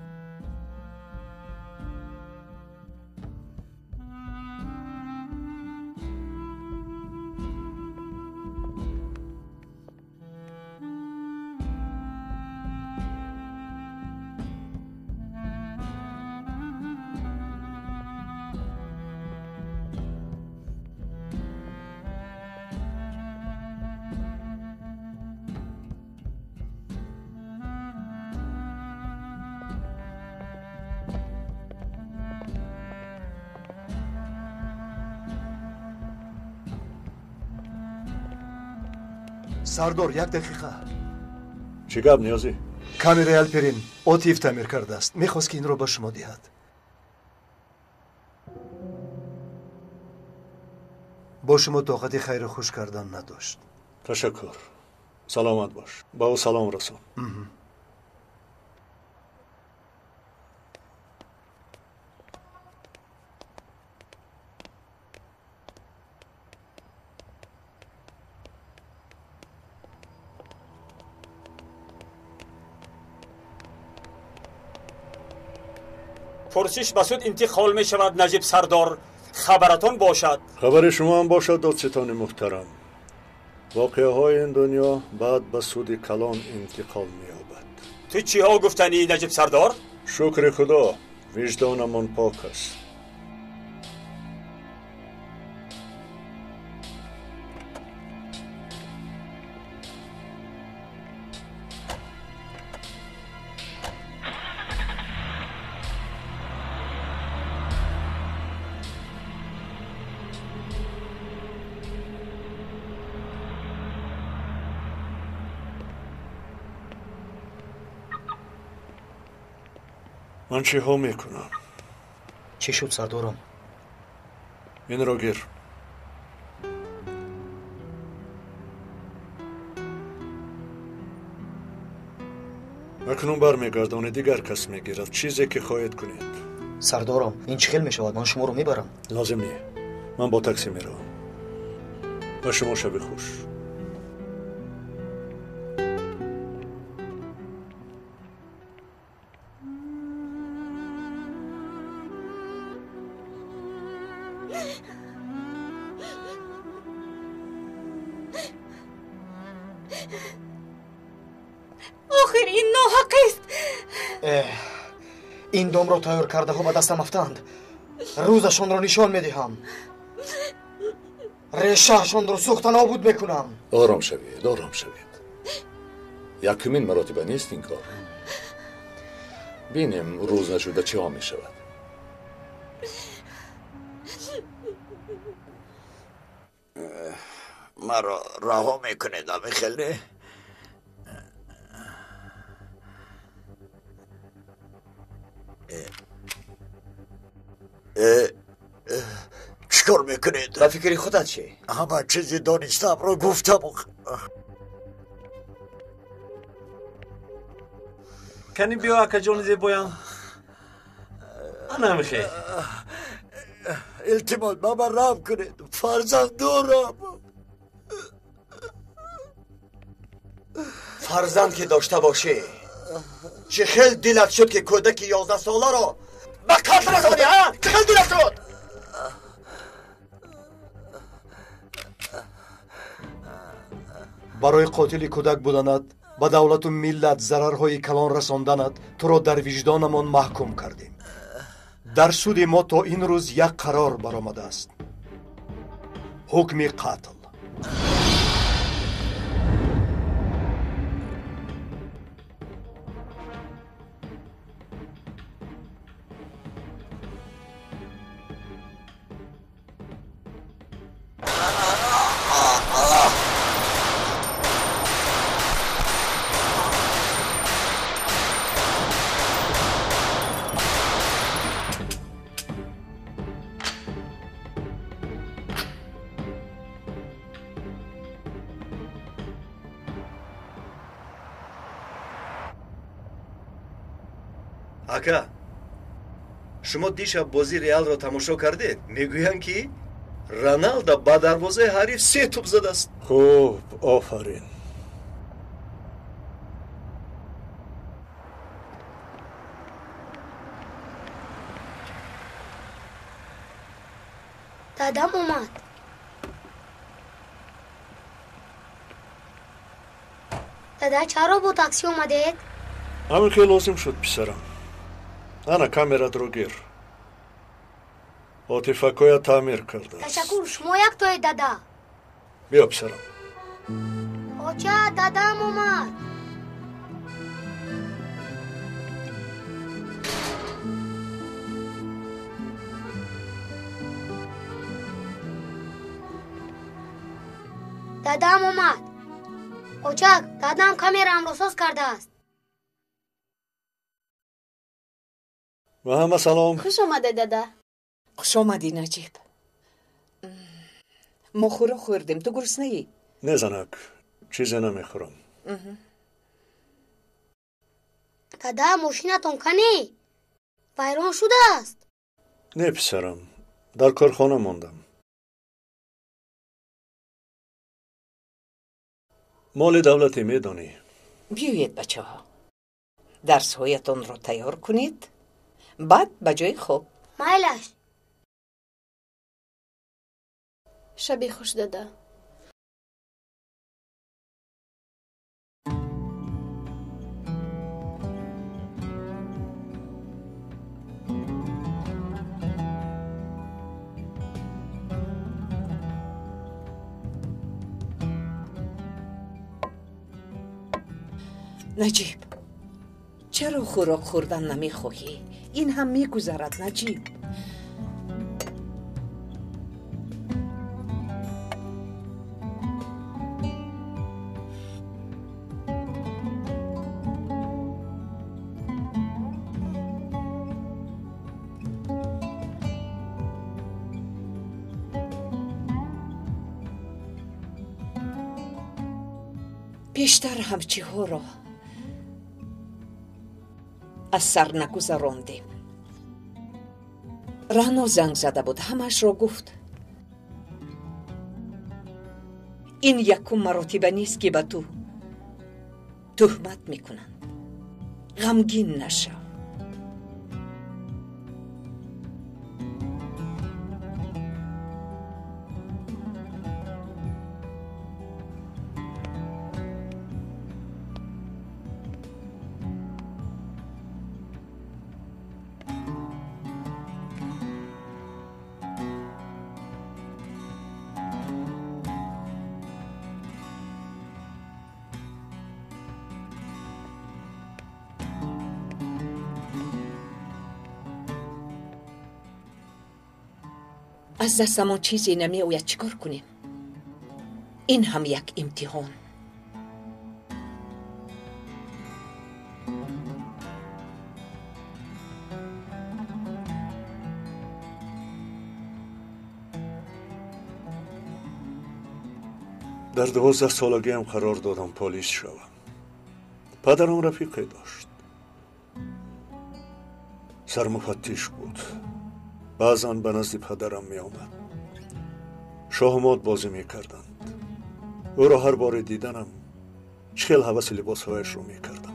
سردار یک دقیقه.
چی گپ نیازی؟
کمی ریال پرین اوتیف تعمیر کرده است. میخواست که این رو به شما دهد. با شما طاقت خیر خوش کردن نداشت.
تشکر. سلامت باش. با او سلام رسون.
پرسش بسود انتقال می شود نجیب سردار. خبرتان باشد.
خبر شما هم باشد دادستان محترم. واقعه های این دنیا بعد به سود کلان انتقال می یابد.
تو چی ها گفتنی نجیب سردار؟
شکر خدا وجدانمان پاک است. من چی ها میکنم؟
چی شد سردارم؟
این را گیر. اکنون برمیگردان دیگر کس میگیرد. چیزی که خواهید کنید.
سردارم این چه خیل میشود؟ من شما رو میبرم.
لازم نیه. من با تاکسی میروم. و شما شب خوش.
آخر این ناحق است.
این دام را تیار کرده ها به دستم افتند. روزشان را نشان میدهم. ریشهشان را سوخته نابود میکنم.
آرام شوید، آرام شوید. یکمین مراتبه نیست این کار. بینیم روز نشده چه ها می شود.
مرا رها میکنید امی خیلی؟ چیکار میکنید؟
به فکری خودت چی؟
همه چیزی دانستم را گفتم.
کنی بیا اکا جان زیبایان. انا میخی
التماس بابا رام کنید. فرزند دارم.
فرزند که داشته باشی چه خیلی دلت شد که کودک 11 ساله را به قتل رسانی ها؟ چه خیلی دلت شد؟
برای قاتل کودک بودنت به دولت و ملت ضررهای کلان رساندنت تو را در وجدانمان محکوم کردیم. در سود ما تا این روز یک قرار برآمده است. حکم قتل.
ака шумо дишаб бозии реалро тамошо кардед? мегӯянд ки роналдо ба дарвозаи ҳариф 3 тӯб задааст.
хуб, офарин.
دادم اومد. دادا چرا با تاکسی اومدید؟
همین که لازم شد پسرم. انا камераро гир. عاطفکویا تعمیر کرده.
تشکر. شما یک توی دادا.
بیا پسرم.
آچا دادم اومد. دادم اومد. اوچک دادم کامیرام رو ساز کرده است.
و همه سلام.
خوش آمده دادا.
خوش آمدی نجیب. ما خورا خوردیم. تو گرسنه ای؟
نه زنک، چیزی نمیخورم.
دادا ماشینتون کنی؟ ویران شده است.
نه پسرم، در کارخانه ماندم. مال دولتی میدانی.
بیایید بچه ها. درس هایتان را تیار کنید. بعد به جای خوب.
مایلش.
شبی خوش دادا.
نجیب چرا خوراک خوردن نمیخواهی؟ این هم میگذرد نجیب. بیشتر همچی ها را از سر نگذراندیم. رنا زنگ زده بود، همش را گفت. این یکم مراتبه نیست که به تو تهمت میکنند. غمگین نشو. از دستمان چیزی نمی آید چیکار کنیم؟ این هم یک امتحان.
در 12 سالگی هم قرار دادم پلیس شوم. پدرم رفیقی داشت، سرمفتش بود. بعضا به نزد پدرم می آمد، شاهمات بازی می کردند. او را هر بار دیدنم چهل حوث لباسهایش رو می کردم.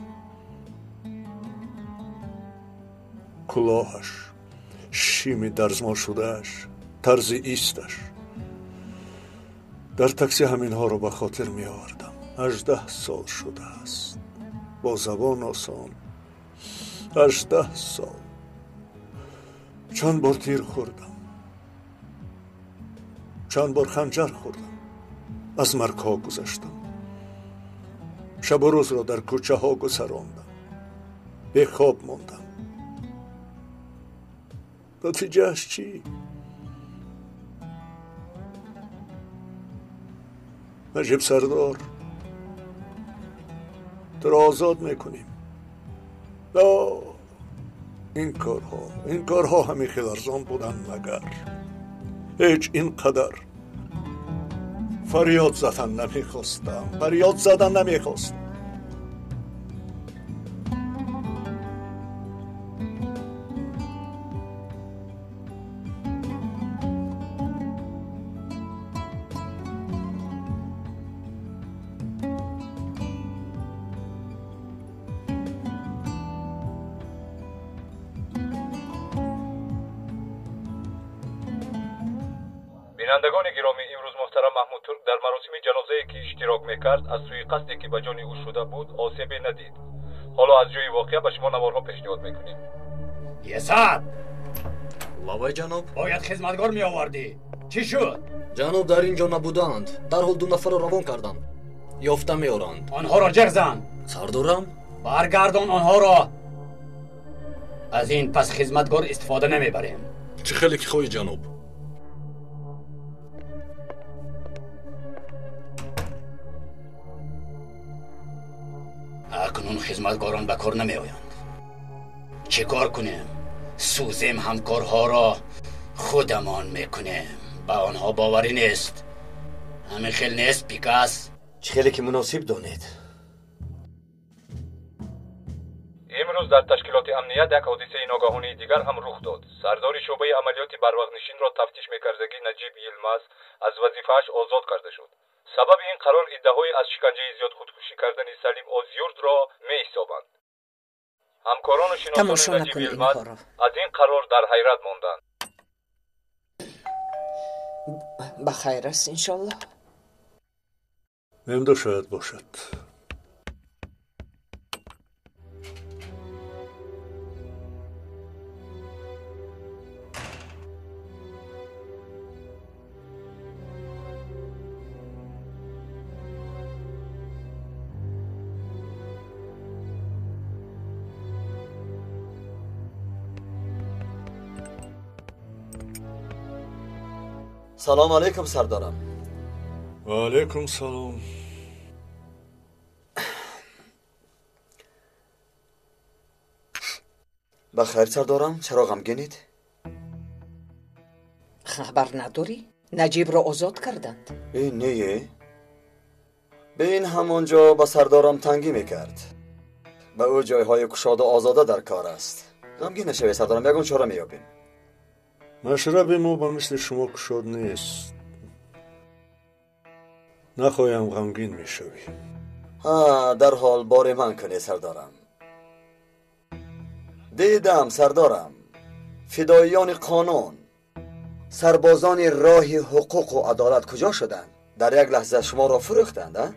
کلاهش، شیم درزمال شدهش، طرز ایستش. در تاکسی همین ها رو به خاطر می آوردم. 18 سال شده است، با زبان آسان. 18 سال. چند بار تیر خوردم، چند بار خنجر خوردم، از مرگ ها گذشتم، شب و روز را در کوچه ها گذراندم، به خواب ماندم. نتیجهش چی؟ نجیب سردار، تو را آزاد میکنیم. این کارها همین خیلی ارزان بودن مگر هیچ اینقدر فریاد زدن نمیخواستم.
بینندگان گرامی، امروز محترم محمود ترک در مراسم جنازه‌ای که اشتراک میکرد از سوی قصدی که به جان او شده بود آسیبی ندید. حالا از جای واقعه به شما نوارها پیشنهاد میکنیم.
یسعد
لوای جناب،
باید خدمتگار می آوردی. چی شد؟
جناب در اینجا نبودند. در حال 2 نفر را روان کردم. یافته میارند.
آنها را جغ زن.
سردارم،
برگردان آنها را. از این پس خدمتگار استفاده نمیبریم.
چه خیلی که خواهی جناب.
اکنون خدمتگاران به کار نمی آیند. چه کار کنیم؟ سوزیم همکارها را خودمان میکنیم. به آنها باوری نیست. همین خیلی نیست پیکاس.
چه خیلی که مناسب دانید.
امروز در تشکیلات امنیت یک حادثه ناگهانی دیگر هم رخ داد. سردار شعبه عملیات بروقتنشین را تفتیش میکردگی نجیب یلمز از وظیفه‌اش آزاد کرده شد. سبب این قرار ادعای از شکنجه زیاد خودکشی کردن سلیم آزیورد را می‌حسابند. همکاران و شناسان نجیب یلمز از این قرار در حیرت ماندند.
بخیر است انشالله.
امدا شاید باشد.
سلام علیکم سردارم.
و علیکم سلام.
بخیر سردارم، چرا غمگینید؟
خبر نداری؟ نجیب را آزاد کردند.
این نیه؟ به این همانجا با سردارم تنگی میکرد. به او جایهای کشاده آزاده در کار است. غمگین نشوی سردارم، یگون چاره میابیم.
مشرب ما با مثل شما کشاد نیست. نخواهیم غمگین میشوی.
در حال بار من کنی سردارم. دیدم سردارم، فداییان قانون، سربازان راه حقوق و عدالت کجا شدند؟ در یک لحظه شما را فروختند.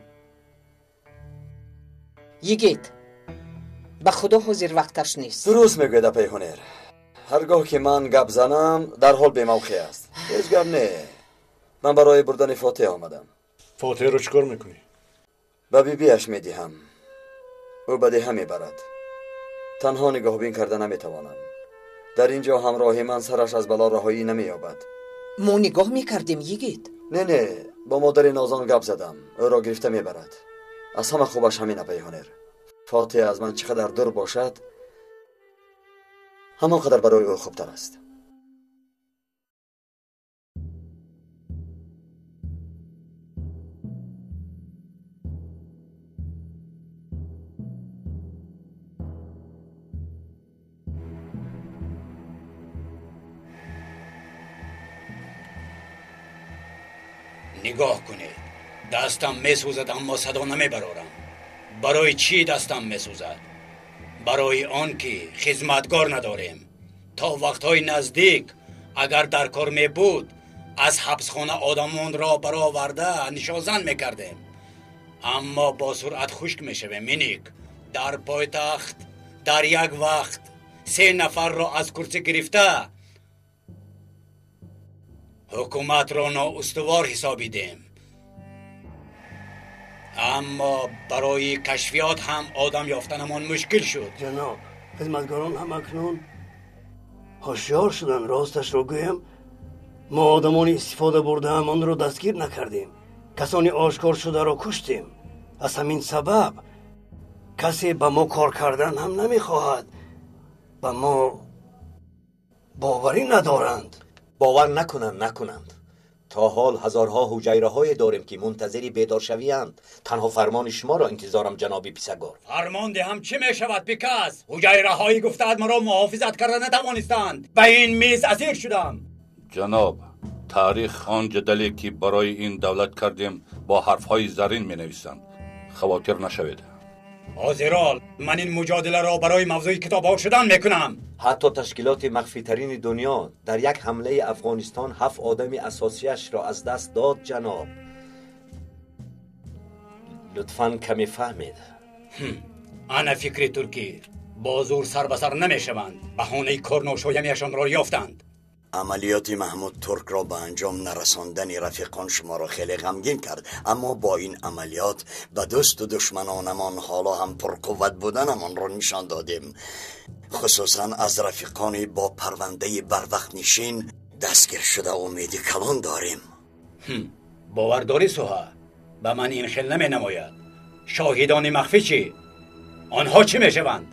یگید به خدا حاضر وقتش نیست.
درست میگوید پیهونر. هرگاه که من گپ زنم در حال بی موقع است. هیچ گپ نه. من برای بردن فاتح آمدم.
فاتح رو چکار میکنی؟
به بیبیش میدیم. او بده میبرد. تنها نگاه بین کرده نمیتوانم. در اینجا همراه من سرش از بلا رهایی نمییابد.
ما نگاه میکردیم یگید.
نه با مادر نازان گپ زدم، او را گرفته میبرد. از همه خوبش همینه پیهانر. فاتح از من چقدر دور باشد همان قدر برای او خوبتر است.
نگاه کنید، دستم میسوزد اما صدا نمیبرارم. برای چی دستم میسوزد؟ برای آن که خدمتگار نداریم. تا وقتهای نزدیک اگر در کار می بود از حبسخانه آدمان را برآورده نشازن میکردیم، اما با سرعت خشک میشویم. مینیک در پایتخت در یک وقت 3 نفر را از کرسی گرفته حکومت را نااستوار حسابیدیم، اما برای کشفیات هم آدم یافتنمان مشکل شد.
جناب، خدمتگاران هم اکنون هوشیار شدن. راستش را گویم، ما آدمان استفاده برده آن را دستگیر نکردیم، کسانی آشکار شده را کشتیم. از همین سبب کسی به ما کار کردن هم نمیخواهد. به ما باوری ندارند.
باور نکنند. تا حال هزارها حجیره های داریم که منتظری بیدار شویند. تنها فرمان شما را انتظارم جناب پیسگار.
فرمان دهم چه می شود پیکاس؟ حجیره هایی گفتند مرا محافظت کردن نتوانستند. به این میز اسیر شدم.
جناب، تاریخ آن جدلی که برای این دولت کردیم با حرفهای زرین می نویسند. خواطر نشوید.
حاضرال، من این مجادله را برای موضوع کتاب شدن میکنم.
حتی تشکیلات مخفی ترین دنیا در یک حمله افغانستان 7 آدم اساسیش را از دست داد جناب. لطفاً کمی فهمید.
انا فکر ترکی با زور سر به سر نمیشوند. بهانه کارناشایمیشان را یافتند.
عملیات محمود ترک را به انجام نرساندن رفیقان شما را خیلی غمگین کرد، اما با این عملیات به دوست و دشمنانمان حالا هم پرقوت بودنمان را نشان دادیم. خصوصا از رفیقانی با پرونده بروقت نشین دستگیر شده امیدی کلان داریم.
باورداری سوها؟ به من این خیل نمی نماید. شاهدان مخفی چی؟ آنها چی می شوند؟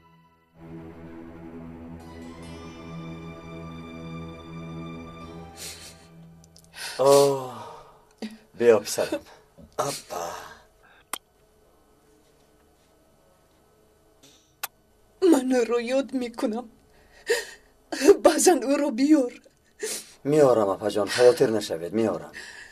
بیا پسرم.
ابا
من رو یاد میکنم. بعضن او رو بیار.
میارم اپا جان، خواطر نشوید. میارم.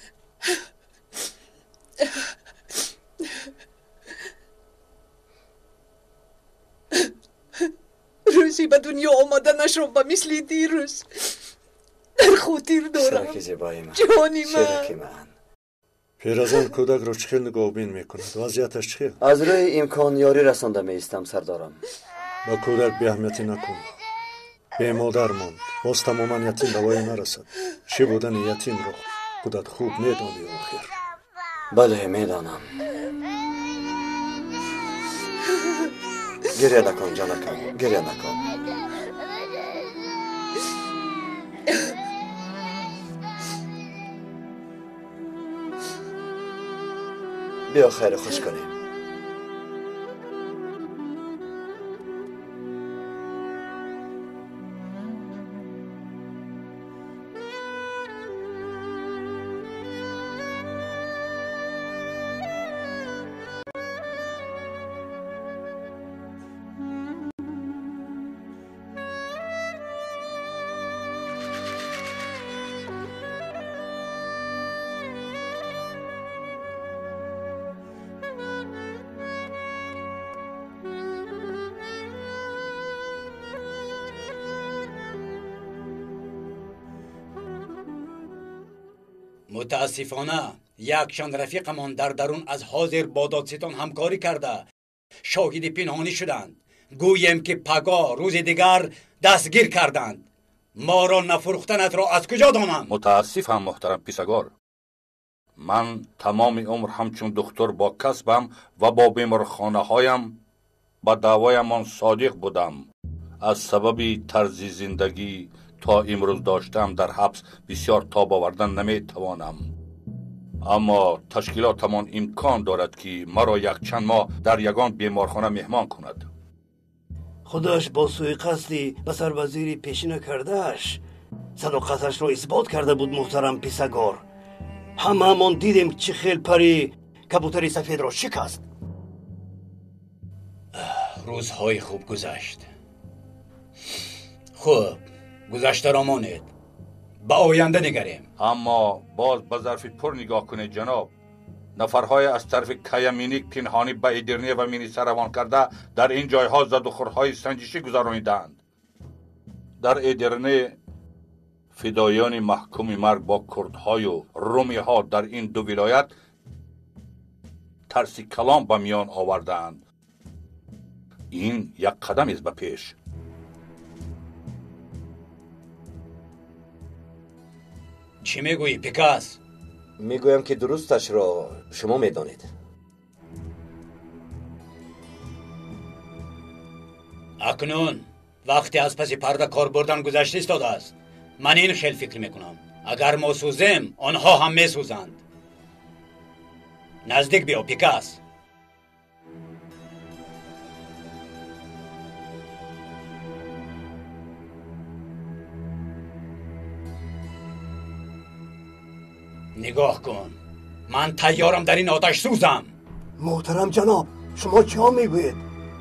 روزی به دنیا آمدنش رو به مثل دیروز در خاطر دارم.
سرک زیبایی من،
جانی من،
شیرکی من.
پیرزن کودک را چخیل نگاهبین میکند؟ وضعیتش چخیل؟
از روی امکان یاری رسانده میستم سردارم.
با کودک بی اهمیتی نکن. به مادر ماند، باز تماما یتیم دوایی نرسد. چی بودن یتیم رو خودت خوب میدانی آخر.
بله میدانم. گریه نکن جانکم، گریه نکن. بیا خیر خوش کنیم.
متاسفانه یکشان رفیقمان در درون از حاضر با دادستان همکاری کرده شاهد پنهانی شدند. گویم که پگاه روز دیگر دستگیر کردند. ما را نفروختنت را از کجا دانم؟
متاسفم محترم پیسگار. من تمام عمر همچون دکتر با کسبم و با بیمارخانه هایم به دعوایمان صادق بودم. از سبب طرز زندگی تا امروز داشتم در حبس بسیار تاب آوردن نمیتوانم، اما تشکیلاتمان امکان دارد که مرا یک چند ماه در یگان بیمارخانه مهمان کند.
خودش با سوی قصدی به سربازیری پیشینه کردهش صداقتش را اثبات کرده بود. محترم پیسگار، همه دیدیم چه خیل پری کبوتری سفید را شکست.
روزهای خوب گذشت. خوب گذشته را مانید، به آینده نگریم.
اما باز به ظرف پر نگاه کنید جناب. نفرهای از طرف کیمینیک پنهانی به ادرنه و مینیسه روان کرده در این جایها زد و خورهای سنجشی گذرانیدند. در ادرنه فدایان محکوم مرگ با کردهای و رومی ها در این دو ولایت ترس کلام به میان آوردند. این یک قدم است به پیش.
چی میگویی پیکاس؟
میگویم که درستش را شما میدانید.
اکنون وقتی از پس پرده کار بردن گذشته ایستاده است. من این خیلی فکر میکنم اگر ما سوزیم آنها هم میسوزند. نزدیک بیا پیکاس. نگاه کن، من تیارم در این آتش سوزم.
محترم جناب، شما چه میگویید؟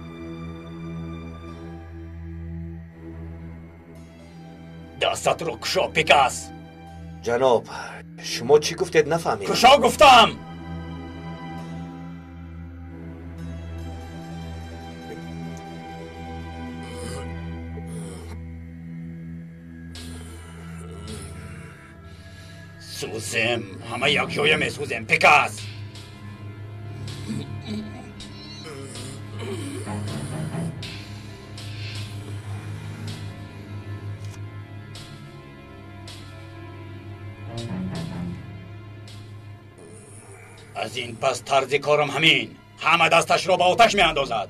دستت رو کشا پیکاس.
جناب شما چی گفتید نفهمیدم.
کشا گفتم. سوزم، همه یک جویه می سوزم پیکاس. از این پس طرز کارم همین، همه دستش را به آتش می اندازد.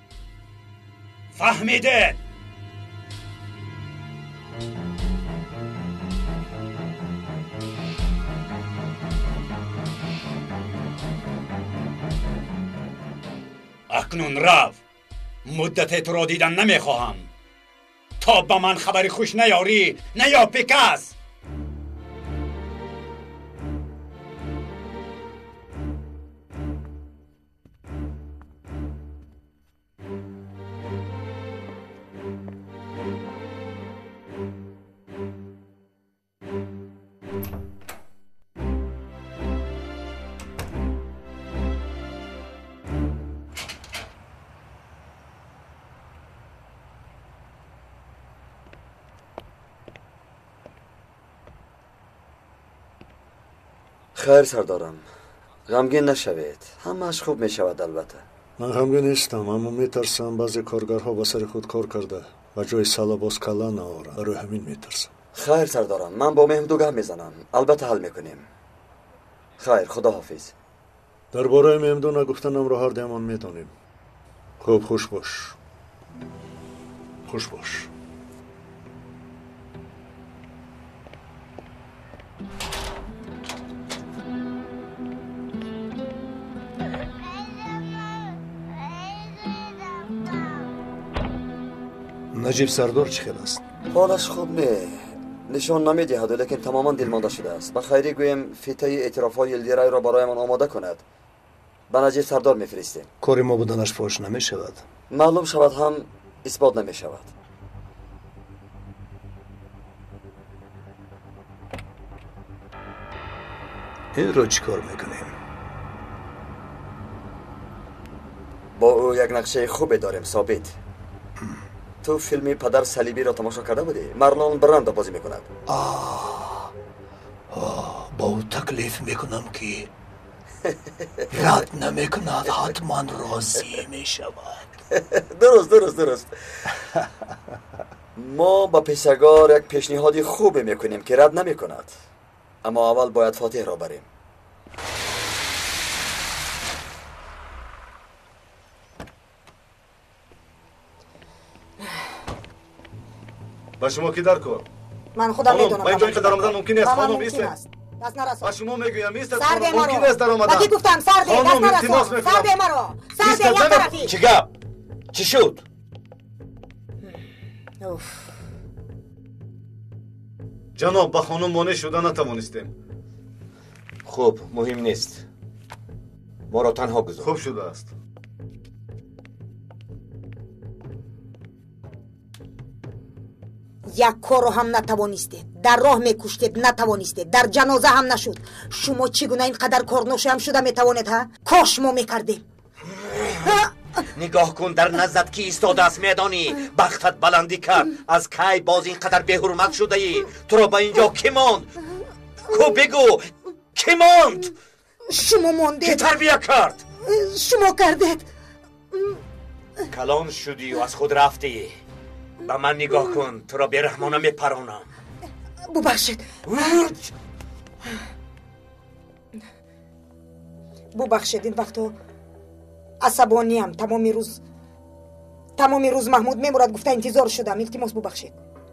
فهمیده؟ اکنون رو، مدت تو را دیدن نمی خواهم تا به من خبری خوش نیاری نه یا پیکاس.
خیر سردارم، غمگین نشوید، همه‌اش خوب می شود. البته
من غمگین نیستم، اما میترسم بعضی کارگرها با سر خود کار کرده و جای سالا باز کلا نآورند. برای همین میترسم.
خیر سردارم، من با مهمدو گپ میزنم، البته حل میکنیم. خیر، خدا حافظ.
درباره مهمدو نگفتنم را هر دیمان میدانیم. خوب، خوش باش. خوش باش.
نجیب سردار چه خیل است؟
حالش خوب نشان نمیدهد، لیکن تماما دلمانده شده است. به خیری گویم فیته اعتراف‌های یلدیرای را برایمان آماده کند. به نجیب سردار میفرستیم.
کاری ما بودنش فاش نمی شود.
معلوم شود هم اثبات نمی شود.
این رو چی کار میکنیم؟
با او یک نقشه خوبی داریم ثابت. تو فیلمی پدر صلیبی را تماشا کرده بودی؟ مارلون براندو بازی میکند.
با او تکلیف میکنم که رد نمیکند، حتما راضی میشود.
درست. ما با پیشگار یک پیشنهادی خوبی میکنیم که رد نمیکند، اما اول باید فاتح را بریم.
با شما کی در کن؟
من خودم میدونم.
من اینجا که درآمدن ممکن است خانم
ممکن است. دست نرسان.
با شما میگویم ایستاد
سرده
خانم ممکن است درآمدن.
وقتی گفتم سرده دست نرسان. سرده مرا. سرده یک طرفی.
چی گپ؟ چی شد؟
جناب با خانم مانع شدن نتوانستیم.
خوب مهم نیست. ما را تنها گذار.
خوب شده است.
یک کارو هم نتوانستید. در راه میکشتید نتوانستید. در جنازه هم نشد. شما چگونه اینقدر کارنوش هم شده میتوانید ها؟ کاش ما میکردیم.
نگاه کن در نزد کی ایستاده است میدانی. بختت بلندی کرد. از کی باز اینقدر به حرمت شده ای؟ تو را به اینجا کی ماند؟ کو بگو کی ماند؟
شما ماندید.
کی تربیه کرد؟
شما کردید.
کلان شدی و از خود رفتی. به من نگاه کن تو را بیرحمانه میپرانم.
ببخشید. ببخشید این وقتو عصبانیم. تمام روز محمود میمورد گفته انتظار شدم. التماس ببخشید.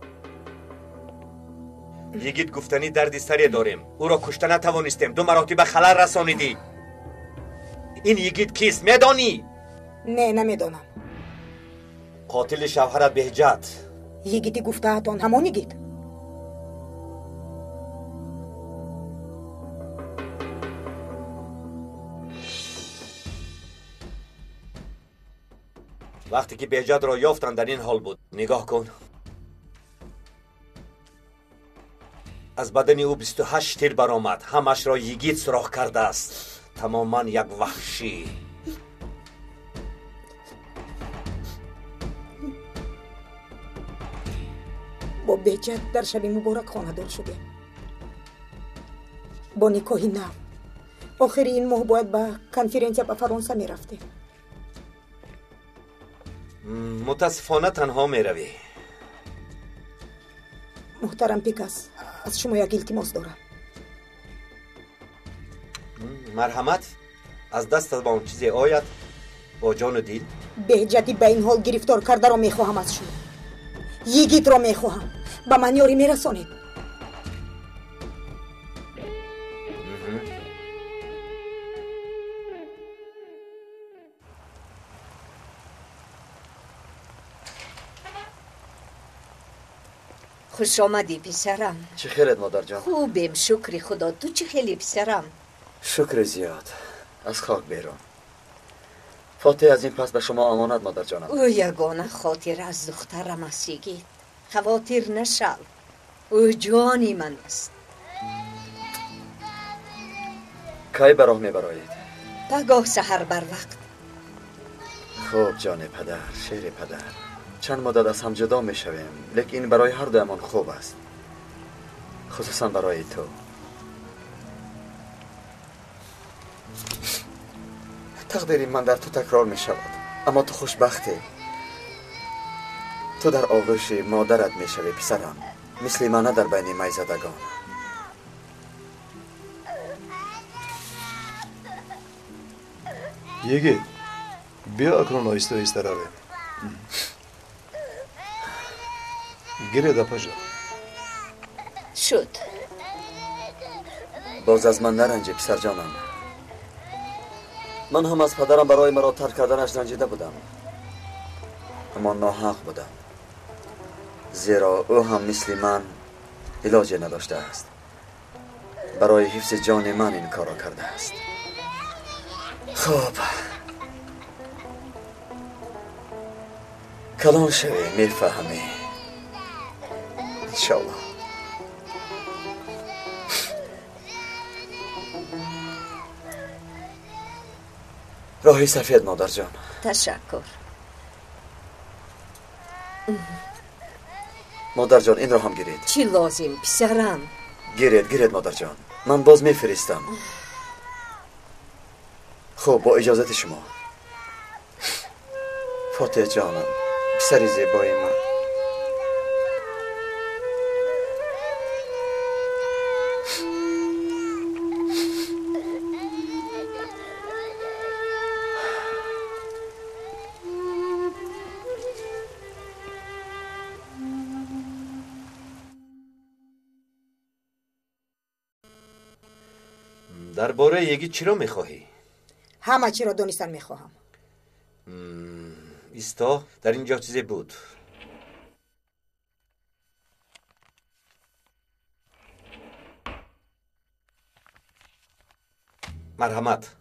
یگید گفتنی دردی سری داریم. او را کشته نتوانستیم. 2 مراتب خلل رسانیدی. این یگید کیست میدانی؟
نه نمیدانم.
قاتل شوهر بهجت.
یگیدی گفته هاتون همون یگید.
وقتی که بهجت را یافتن در این حال بود. نگاه کن. از بدن او 28 تیر برآمد. همش را یگید سوراخ کرده است. تماما یک وحشی.
با بهجت در شب مبارک خانه‌دار شده. با نکاحی نو. آخر این ماه باید به کنفرانسیا به فرانسه می رفتیم.
متاسفانه تنها می روی.
محترم پیکاس از شما یک التماس دارم.
مرحمت. از دست با اون چیزی آید با جان و دیل.
بهجتی به این حال گرفتار کرده را میخواهم از شما. یگید را میخواهم. به من یاری میرسانید.
خوش آمدی پسرم.
چه خیرت مادر جان؟
خوبیم شکر خدا. تو چه خیلی پسرم؟
شکر زیاد. از خاک بیرون. فاتح از این پس به شما امانت مادر جانم.
او یگانه خاطر از دخترم است یگید. خواطر نشو. او جانی من است.
کی به راه میبرایید؟
پگاه سحر بر وقت.
خوب جان پدر، شیر پدر. چند مدت از هم جدا میشویم، لیکن برای هر دومان خوب است. خصوصا برای تو. تقدیر من در تو تکرار می شود، اما تو خوشبختی. تو در آغوش مادرت می شوی پسرم، مثل من در بین میزدگان.
یگید بیا اکنون آیسته آیسته رویم. گیره دا پجا
شد.
باز از من نرنجی پسر جانم. من هم از پدرم برای مرا ترک کردنش رنجیده بودم، اما ناحق بودم، زیرا او هم مثل من علاجی نداشته است. برای حفظ جان من این کارا کرده است. خب کلان شوی میفهمی انشاءالله. راهی سفید مادر جان.
تشکر.
مادر جان این را هم گیرید.
چی لازم پسرم؟
گیرید مادر جان، من باز میفرستم. خب با اجازت شما. فاتح جانم، پسری زیبای من.
درباره یگی چی رو میخواهی؟
همه چی را دانستن میخواهم.
ایستا، در اینجا چیزی بود. مرحمت.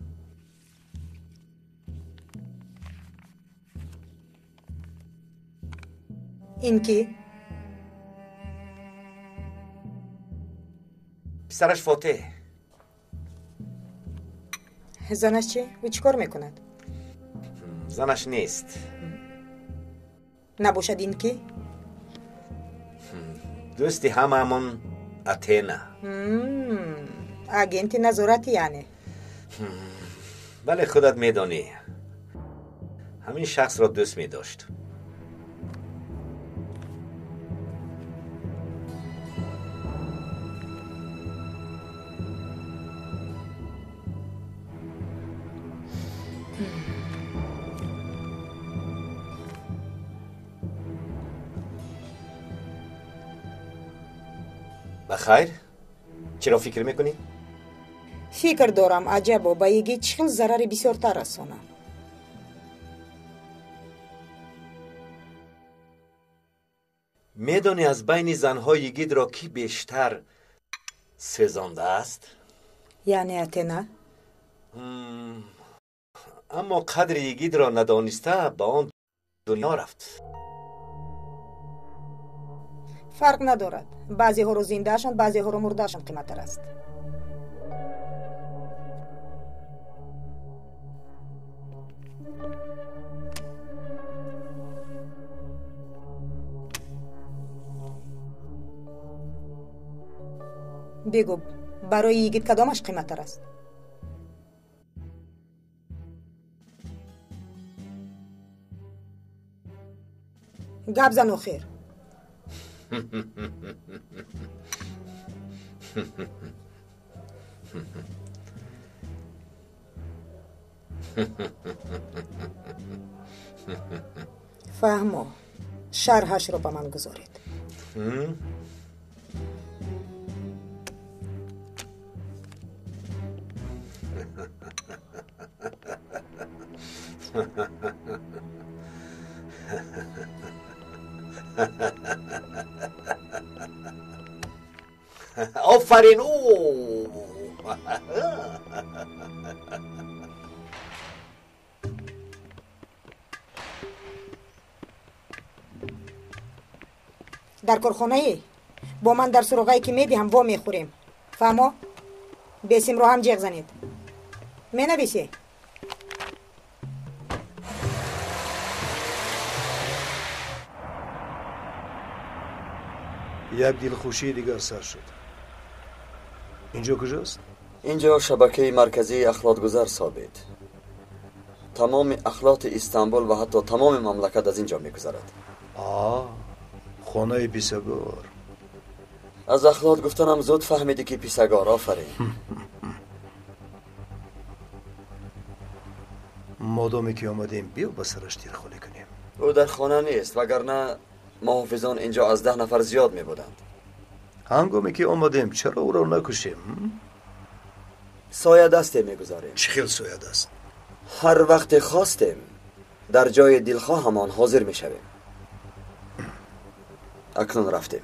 این کی؟
پسرش فاتح.
زنش چی؟ و چیکار میکند؟
زنش نیست.
نباشد این کی؟
دوستی هممون اتینا.
اگنتی نظارتی یعنی؟
بله خودت میدانی. همین شخص را دوست میداشت. بخیر؟ چرا فکر میکنی؟
فکر دارم عجبا با یگی چخل ضرر بسیارتر رسانم.
میدانی از بین زنهای یگید را کی بیشتر سزانده است؟
یعنی اتینا؟
اما قدر یگید را ندانسته با آن دنیا رفت.
فرق ندارد. بعضی ها رو زندهشان، بعضی ها رو مردهشان قیمت‌تر است. بگو برای یگید کدامش قیمت‌تر است؟ گپ زن و خیر. فهمو شرحش رو به من گذارید.
آفرین.
در کارخانه ای با من در سراغایی که میدی هم وا میخوریم. فهمو بیسیم رو هم جیغ زنید. می نویسی؟
یک دلخوشی دیگر سر شد. اینجا کجاست؟
اینجا شبکه مرکزی اخلاطگذر ثابت. تمام اخلاط استانبول و حتی تمام مملکت از اینجا میگذرد.
خانه پیسگار.
از اخلاط گفتنم زود فهمیدی که پیسگار. آفرین.
مادامی که آمدیم بیا به سرش تیرخالی کنیم.
او در خانه نیست وگرنه محافظان اینجا از 10 نفر زیاد می بودند.
هنگامی که آمدیم چرا او را نکشیم؟
سایه دسته می گذاریم.
چه خیل سایه دست؟
هر وقت خواستیم در جای دلخواه همان حاضر می شویم. اکنون رفتیم.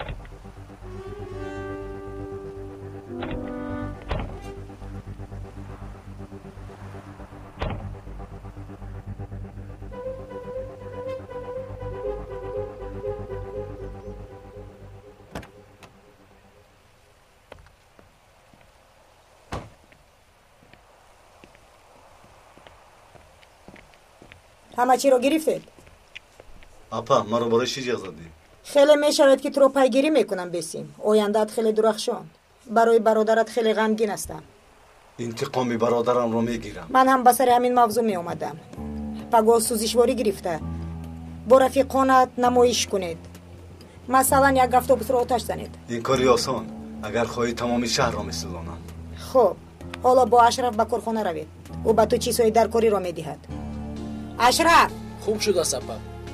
همه چی رو گرفتید؟
اپا ما رو برای چی جیغ زدی؟
خیلی میشود که تو رو پیگیری میکنم بسیم. آینده‌ات خیلی درخشان. برای برادرت خیلی غمگین هستم.
انتقامی برادرم رو میگیرم.
من هم به سر همین موضوع می اومدم. پگاه سوزشواری گرفته. با رفیقانت نمایش کنید. مثلا یک اتوبوس رو آتش زنید.
این کاری آسان. اگر خواهی تمام شهر را میسوزانم.
خب حالا با اشرف به کارخانه روید. او به تو چیزهای درکاری را میدهد. اشرف
خوب شد سپا.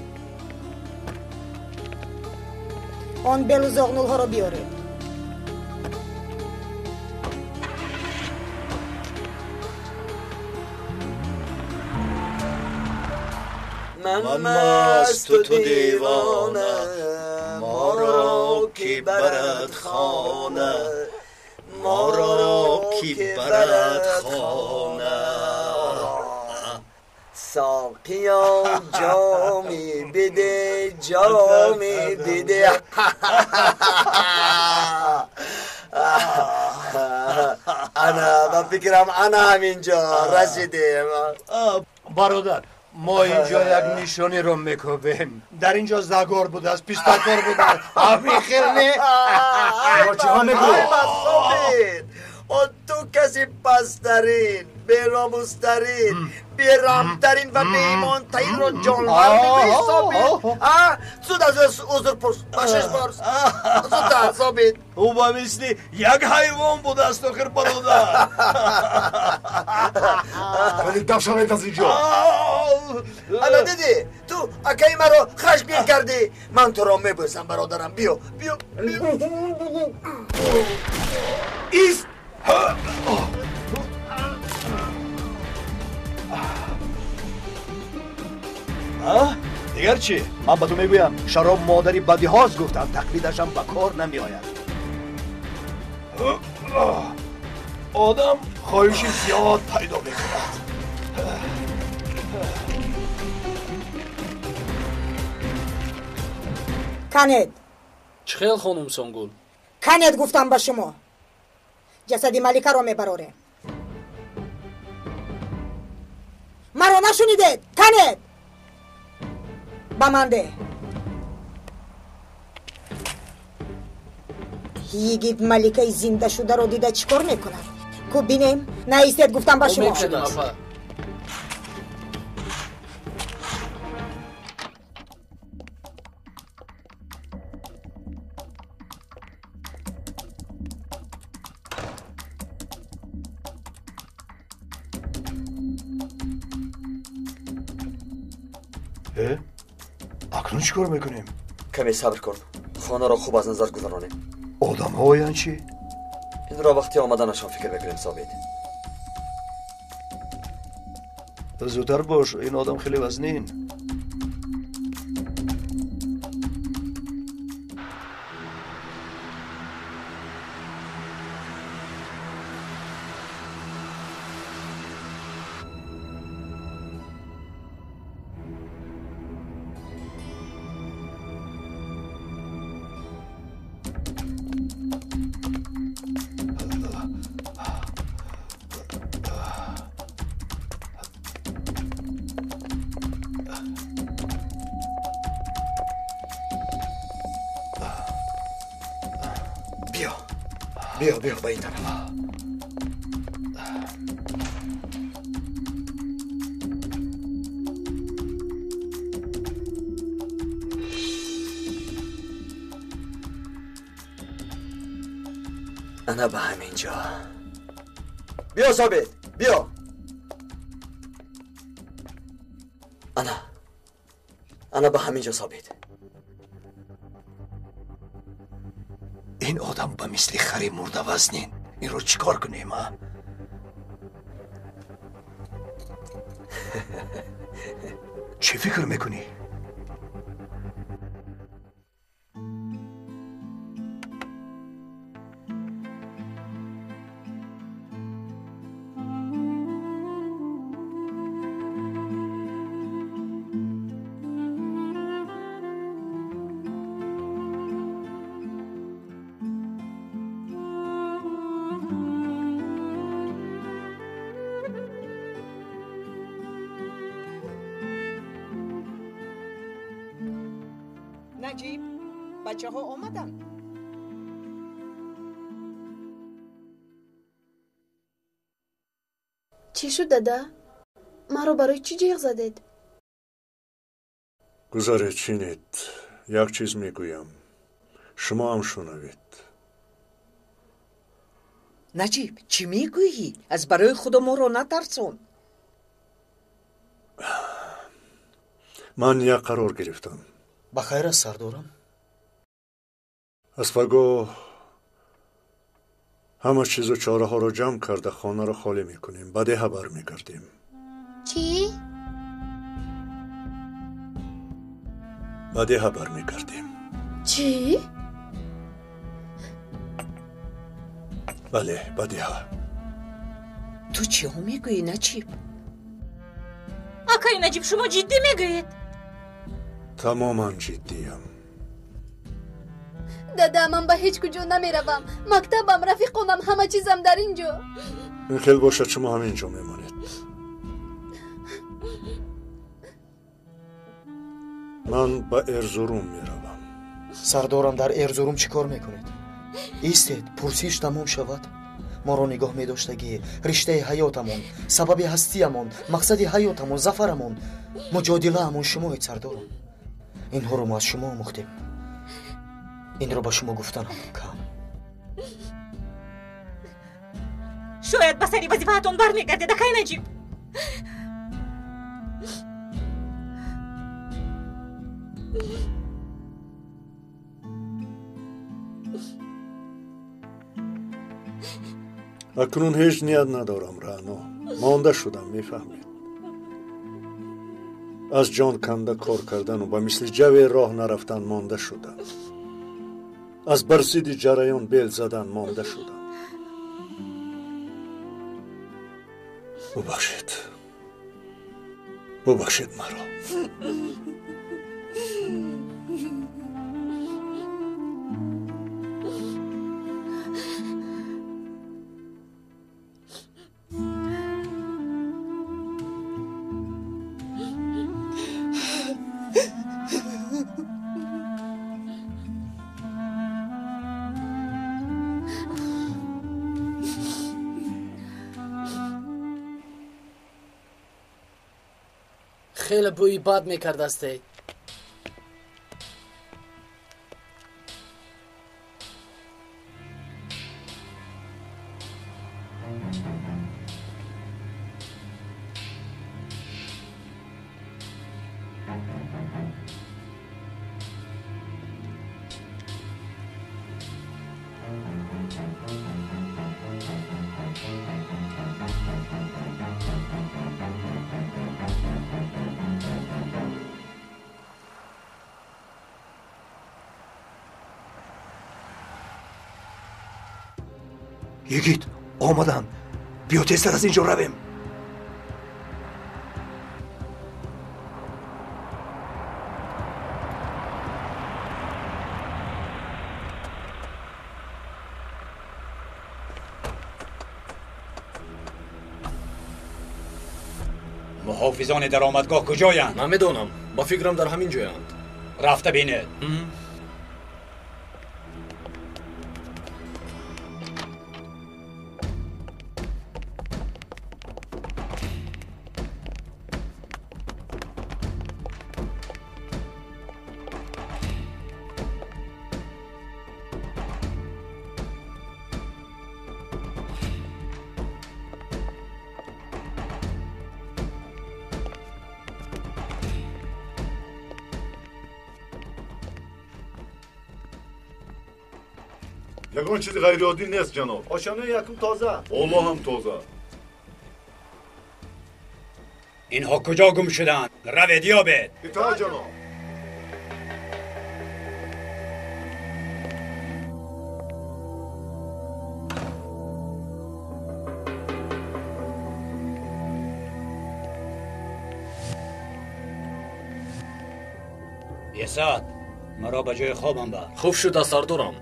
آن بل و زغنول ها رو بیارید.
من مست و تو دیوانه ما را کی برد خانه ما را کی برد خانه ساقیا جامی بده جامی بده انا با فکرم انا همینجا رسیدیم
برادر ما اینجا یک نشانی رو میکوبیم در اینجا زگار بوده است پیستاکار بوده همین خیر نه
ما چه ها میگو و تو کسی پسترین بیراموسترین بیرامترین و بیمانترین رو جانور میگوی ثابت زود از عذر پرس بخشش پرس زودتر ثابت
او با مثلی یک حیوان بوده است آخر برادر
ولی دم شوید از اینجا
انا دیدی تو اکای مرا خشمگین کردی من تو را میبوسم برادرم بیا بیا
ایست دیگر چی؟ من با تو میگویم شراب مادری بدی هاست گفتم تقلیدشم به کار نمی آید آدم خواهشی زیاد پیدا میکند
کند
چخیل خانم سانگول
کند گفتم با شما جسدی ملیکه را میبراره مرا نشنیدید کند با من ده یگید ملیکه زنده شده رو دیده چیکار میکند کو بینیم نه ایستید گفتم با شما
اکنون چیکار میکنیم؟
کمی صبر کن خانه را خوب از نظر گذرانیم
آدم ها یعنی چی؟
این را وقتی آمدنشان فکر بکنیم ثابت
زودتر باش این آدم خیلی وزنین
بیا با این طرف انا به همینجا بیا ثابت بیا انا به همینجا ثابت
این آدم به مثل خری مرده وزنین این رو چیکار کنیم ها؟ چی فکر میکنی؟
نجیب بچه ها آمدن
چی شد دادا؟ ما رو برای چی جیغ زدید؟
گذاره چینید یک چیز میگویم شما هم شنوید
نجیب چی میگویی؟ از برای خود ما رو نترسون
من یک قرار گرفتم
بخیر است سردارم
از فرگو همه چیز و چاره ها رو جمع کرده خانه رو خالی میکنیم بعد خبر میگردیم
چی؟
بدیها برمیگردیم.
چی؟
بله بدیها.
تو چی هم میگویی نجیب؟
آقای نجیب شما جدی میگویید؟
تماما جدیم.
دادا من به هیچ کجا نمیروم. مکتبم، رفیقانم، همه چیزم در اینجا.
این خیلی باشه شما همینجا میمانید. من به ارزروم میروم.
سردارم در ارزروم چی کار میکنید؟ ایستید پرسیش تمام شود. ما رو نگاه میداشتگی رشته حیاتمون، سبب هستیمون، مقصد حیاتمون، زفرمون، مجادله همون شمایید سردارم. اینها رو ما از شما آموختیم. این رو با شما گفتن هم کم.
شاید به سری وظیفه‌تون برمیگردید آقای نجیب.
اکنون هیچ نیت ندارم رعنا. مانده شدم میفهمید. از جان کنده کار کردن و با مثل جو راه نرفتن مانده شدم. از برزید جریان بیل زدن مانده شدم. ببخشید مرا.
خیلی بوی بد میکرد استی.
یگید آمدن. بیا تیزتر از اینجا رویم.
محافظان درآمدگاه کجایند؟
من میدونم. با فکرم در همین جایند.
رفته بینید.
یگان چیزی غیر عادی نیست جناب.
آشانه یکم تازه.
والله هم تازه.
اینها کجا گم شدند؟ روید یابید.
اطاعت جناب.
یساد مرا به جای خوابم بر.
خوب شد سردارم.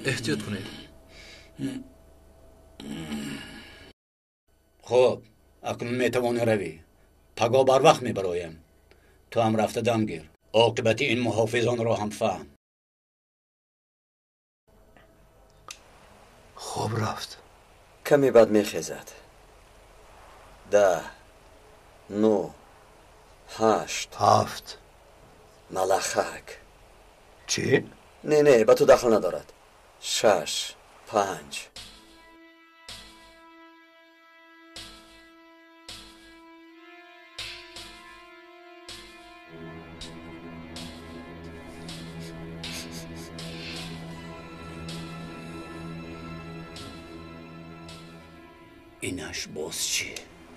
احتیاط کنید.
خب اکنون میتوانی روی. پگاه بر وقت میبرایم. تو هم رفته دم گیر. عاقبت این محافظان را هم فهم.
خوب رفت.
کمی بعد میخیزد. 10 9 8
7
ملخک.
چی؟
نه به تو دخل ندارد. 6 5
اینش باز چی؟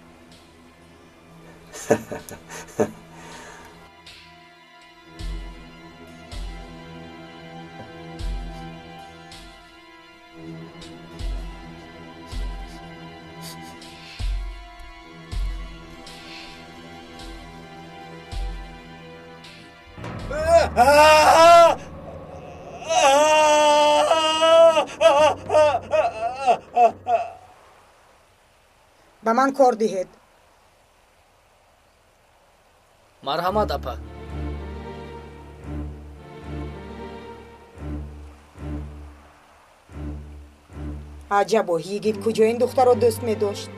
به من کار دهید.
مرحمت اپا.
عجبا یگید کجا این دختر را دوست می داشت؟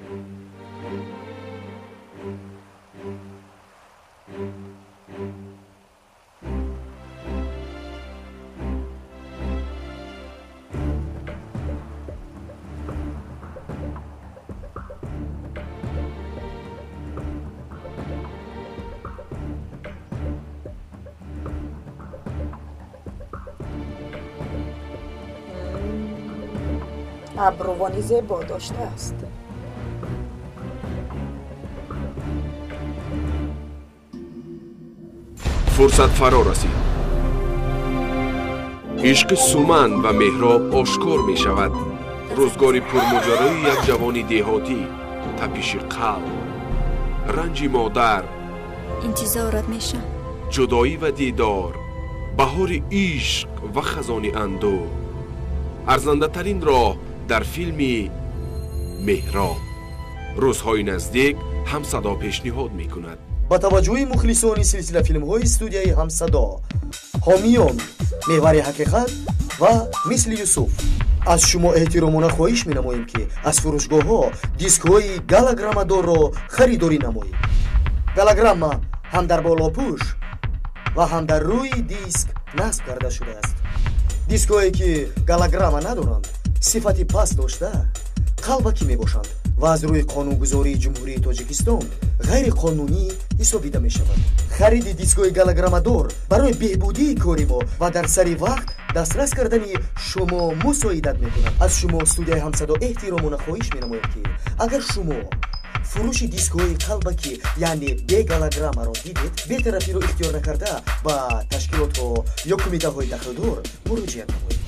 ابروانی زیبا داشته است.
فرصت فرا رسید. عشق سومن و مهراب آشکار می شود. روزگاری پرماجرای یک جوانی دهاتی، تپش قلب، رنج مادر،
انتظارت میشم،
جدایی و دیدار، بهار عشق و خزان اندوه. ارزنده ترین راه در فیلم مهراب. روزهای نزدیک همصدا پیشنهاد میکند.
با توجه مخلصان سلسله فیلم های استودیوی همصدا، حامیان محور حقیقت و مثل یوسف، از شما احترامانه خواهش می نماییم که از فروشگاه ها دیسک های گالگرامادور را خریداری نمایید. گالگراما هم در بالا پوش و هم در روی دیسک نصب کرده شده است. دیسک هایی که گالگراما ندارند صفتی پست داشته قلبکی می باشند و از روی قانونگذاری جمهوری تاجیکستان غیر قانونی حسابیده می شود. خرید دیسکوی گالگرامادور برای بهبودی کاری ما و در سری وقت دسترس کردنی شما مساعدت می کند. از شما استودیوی همصدا احترامانه خواهش می نماید که اگر شما فروش دیسکوی قلبکی یعنی به گالگراما را دیدید، بی‌طرفی را اختیار نکرده با تشکیلات یا کمیته های دخلدار مراجعه نمایید.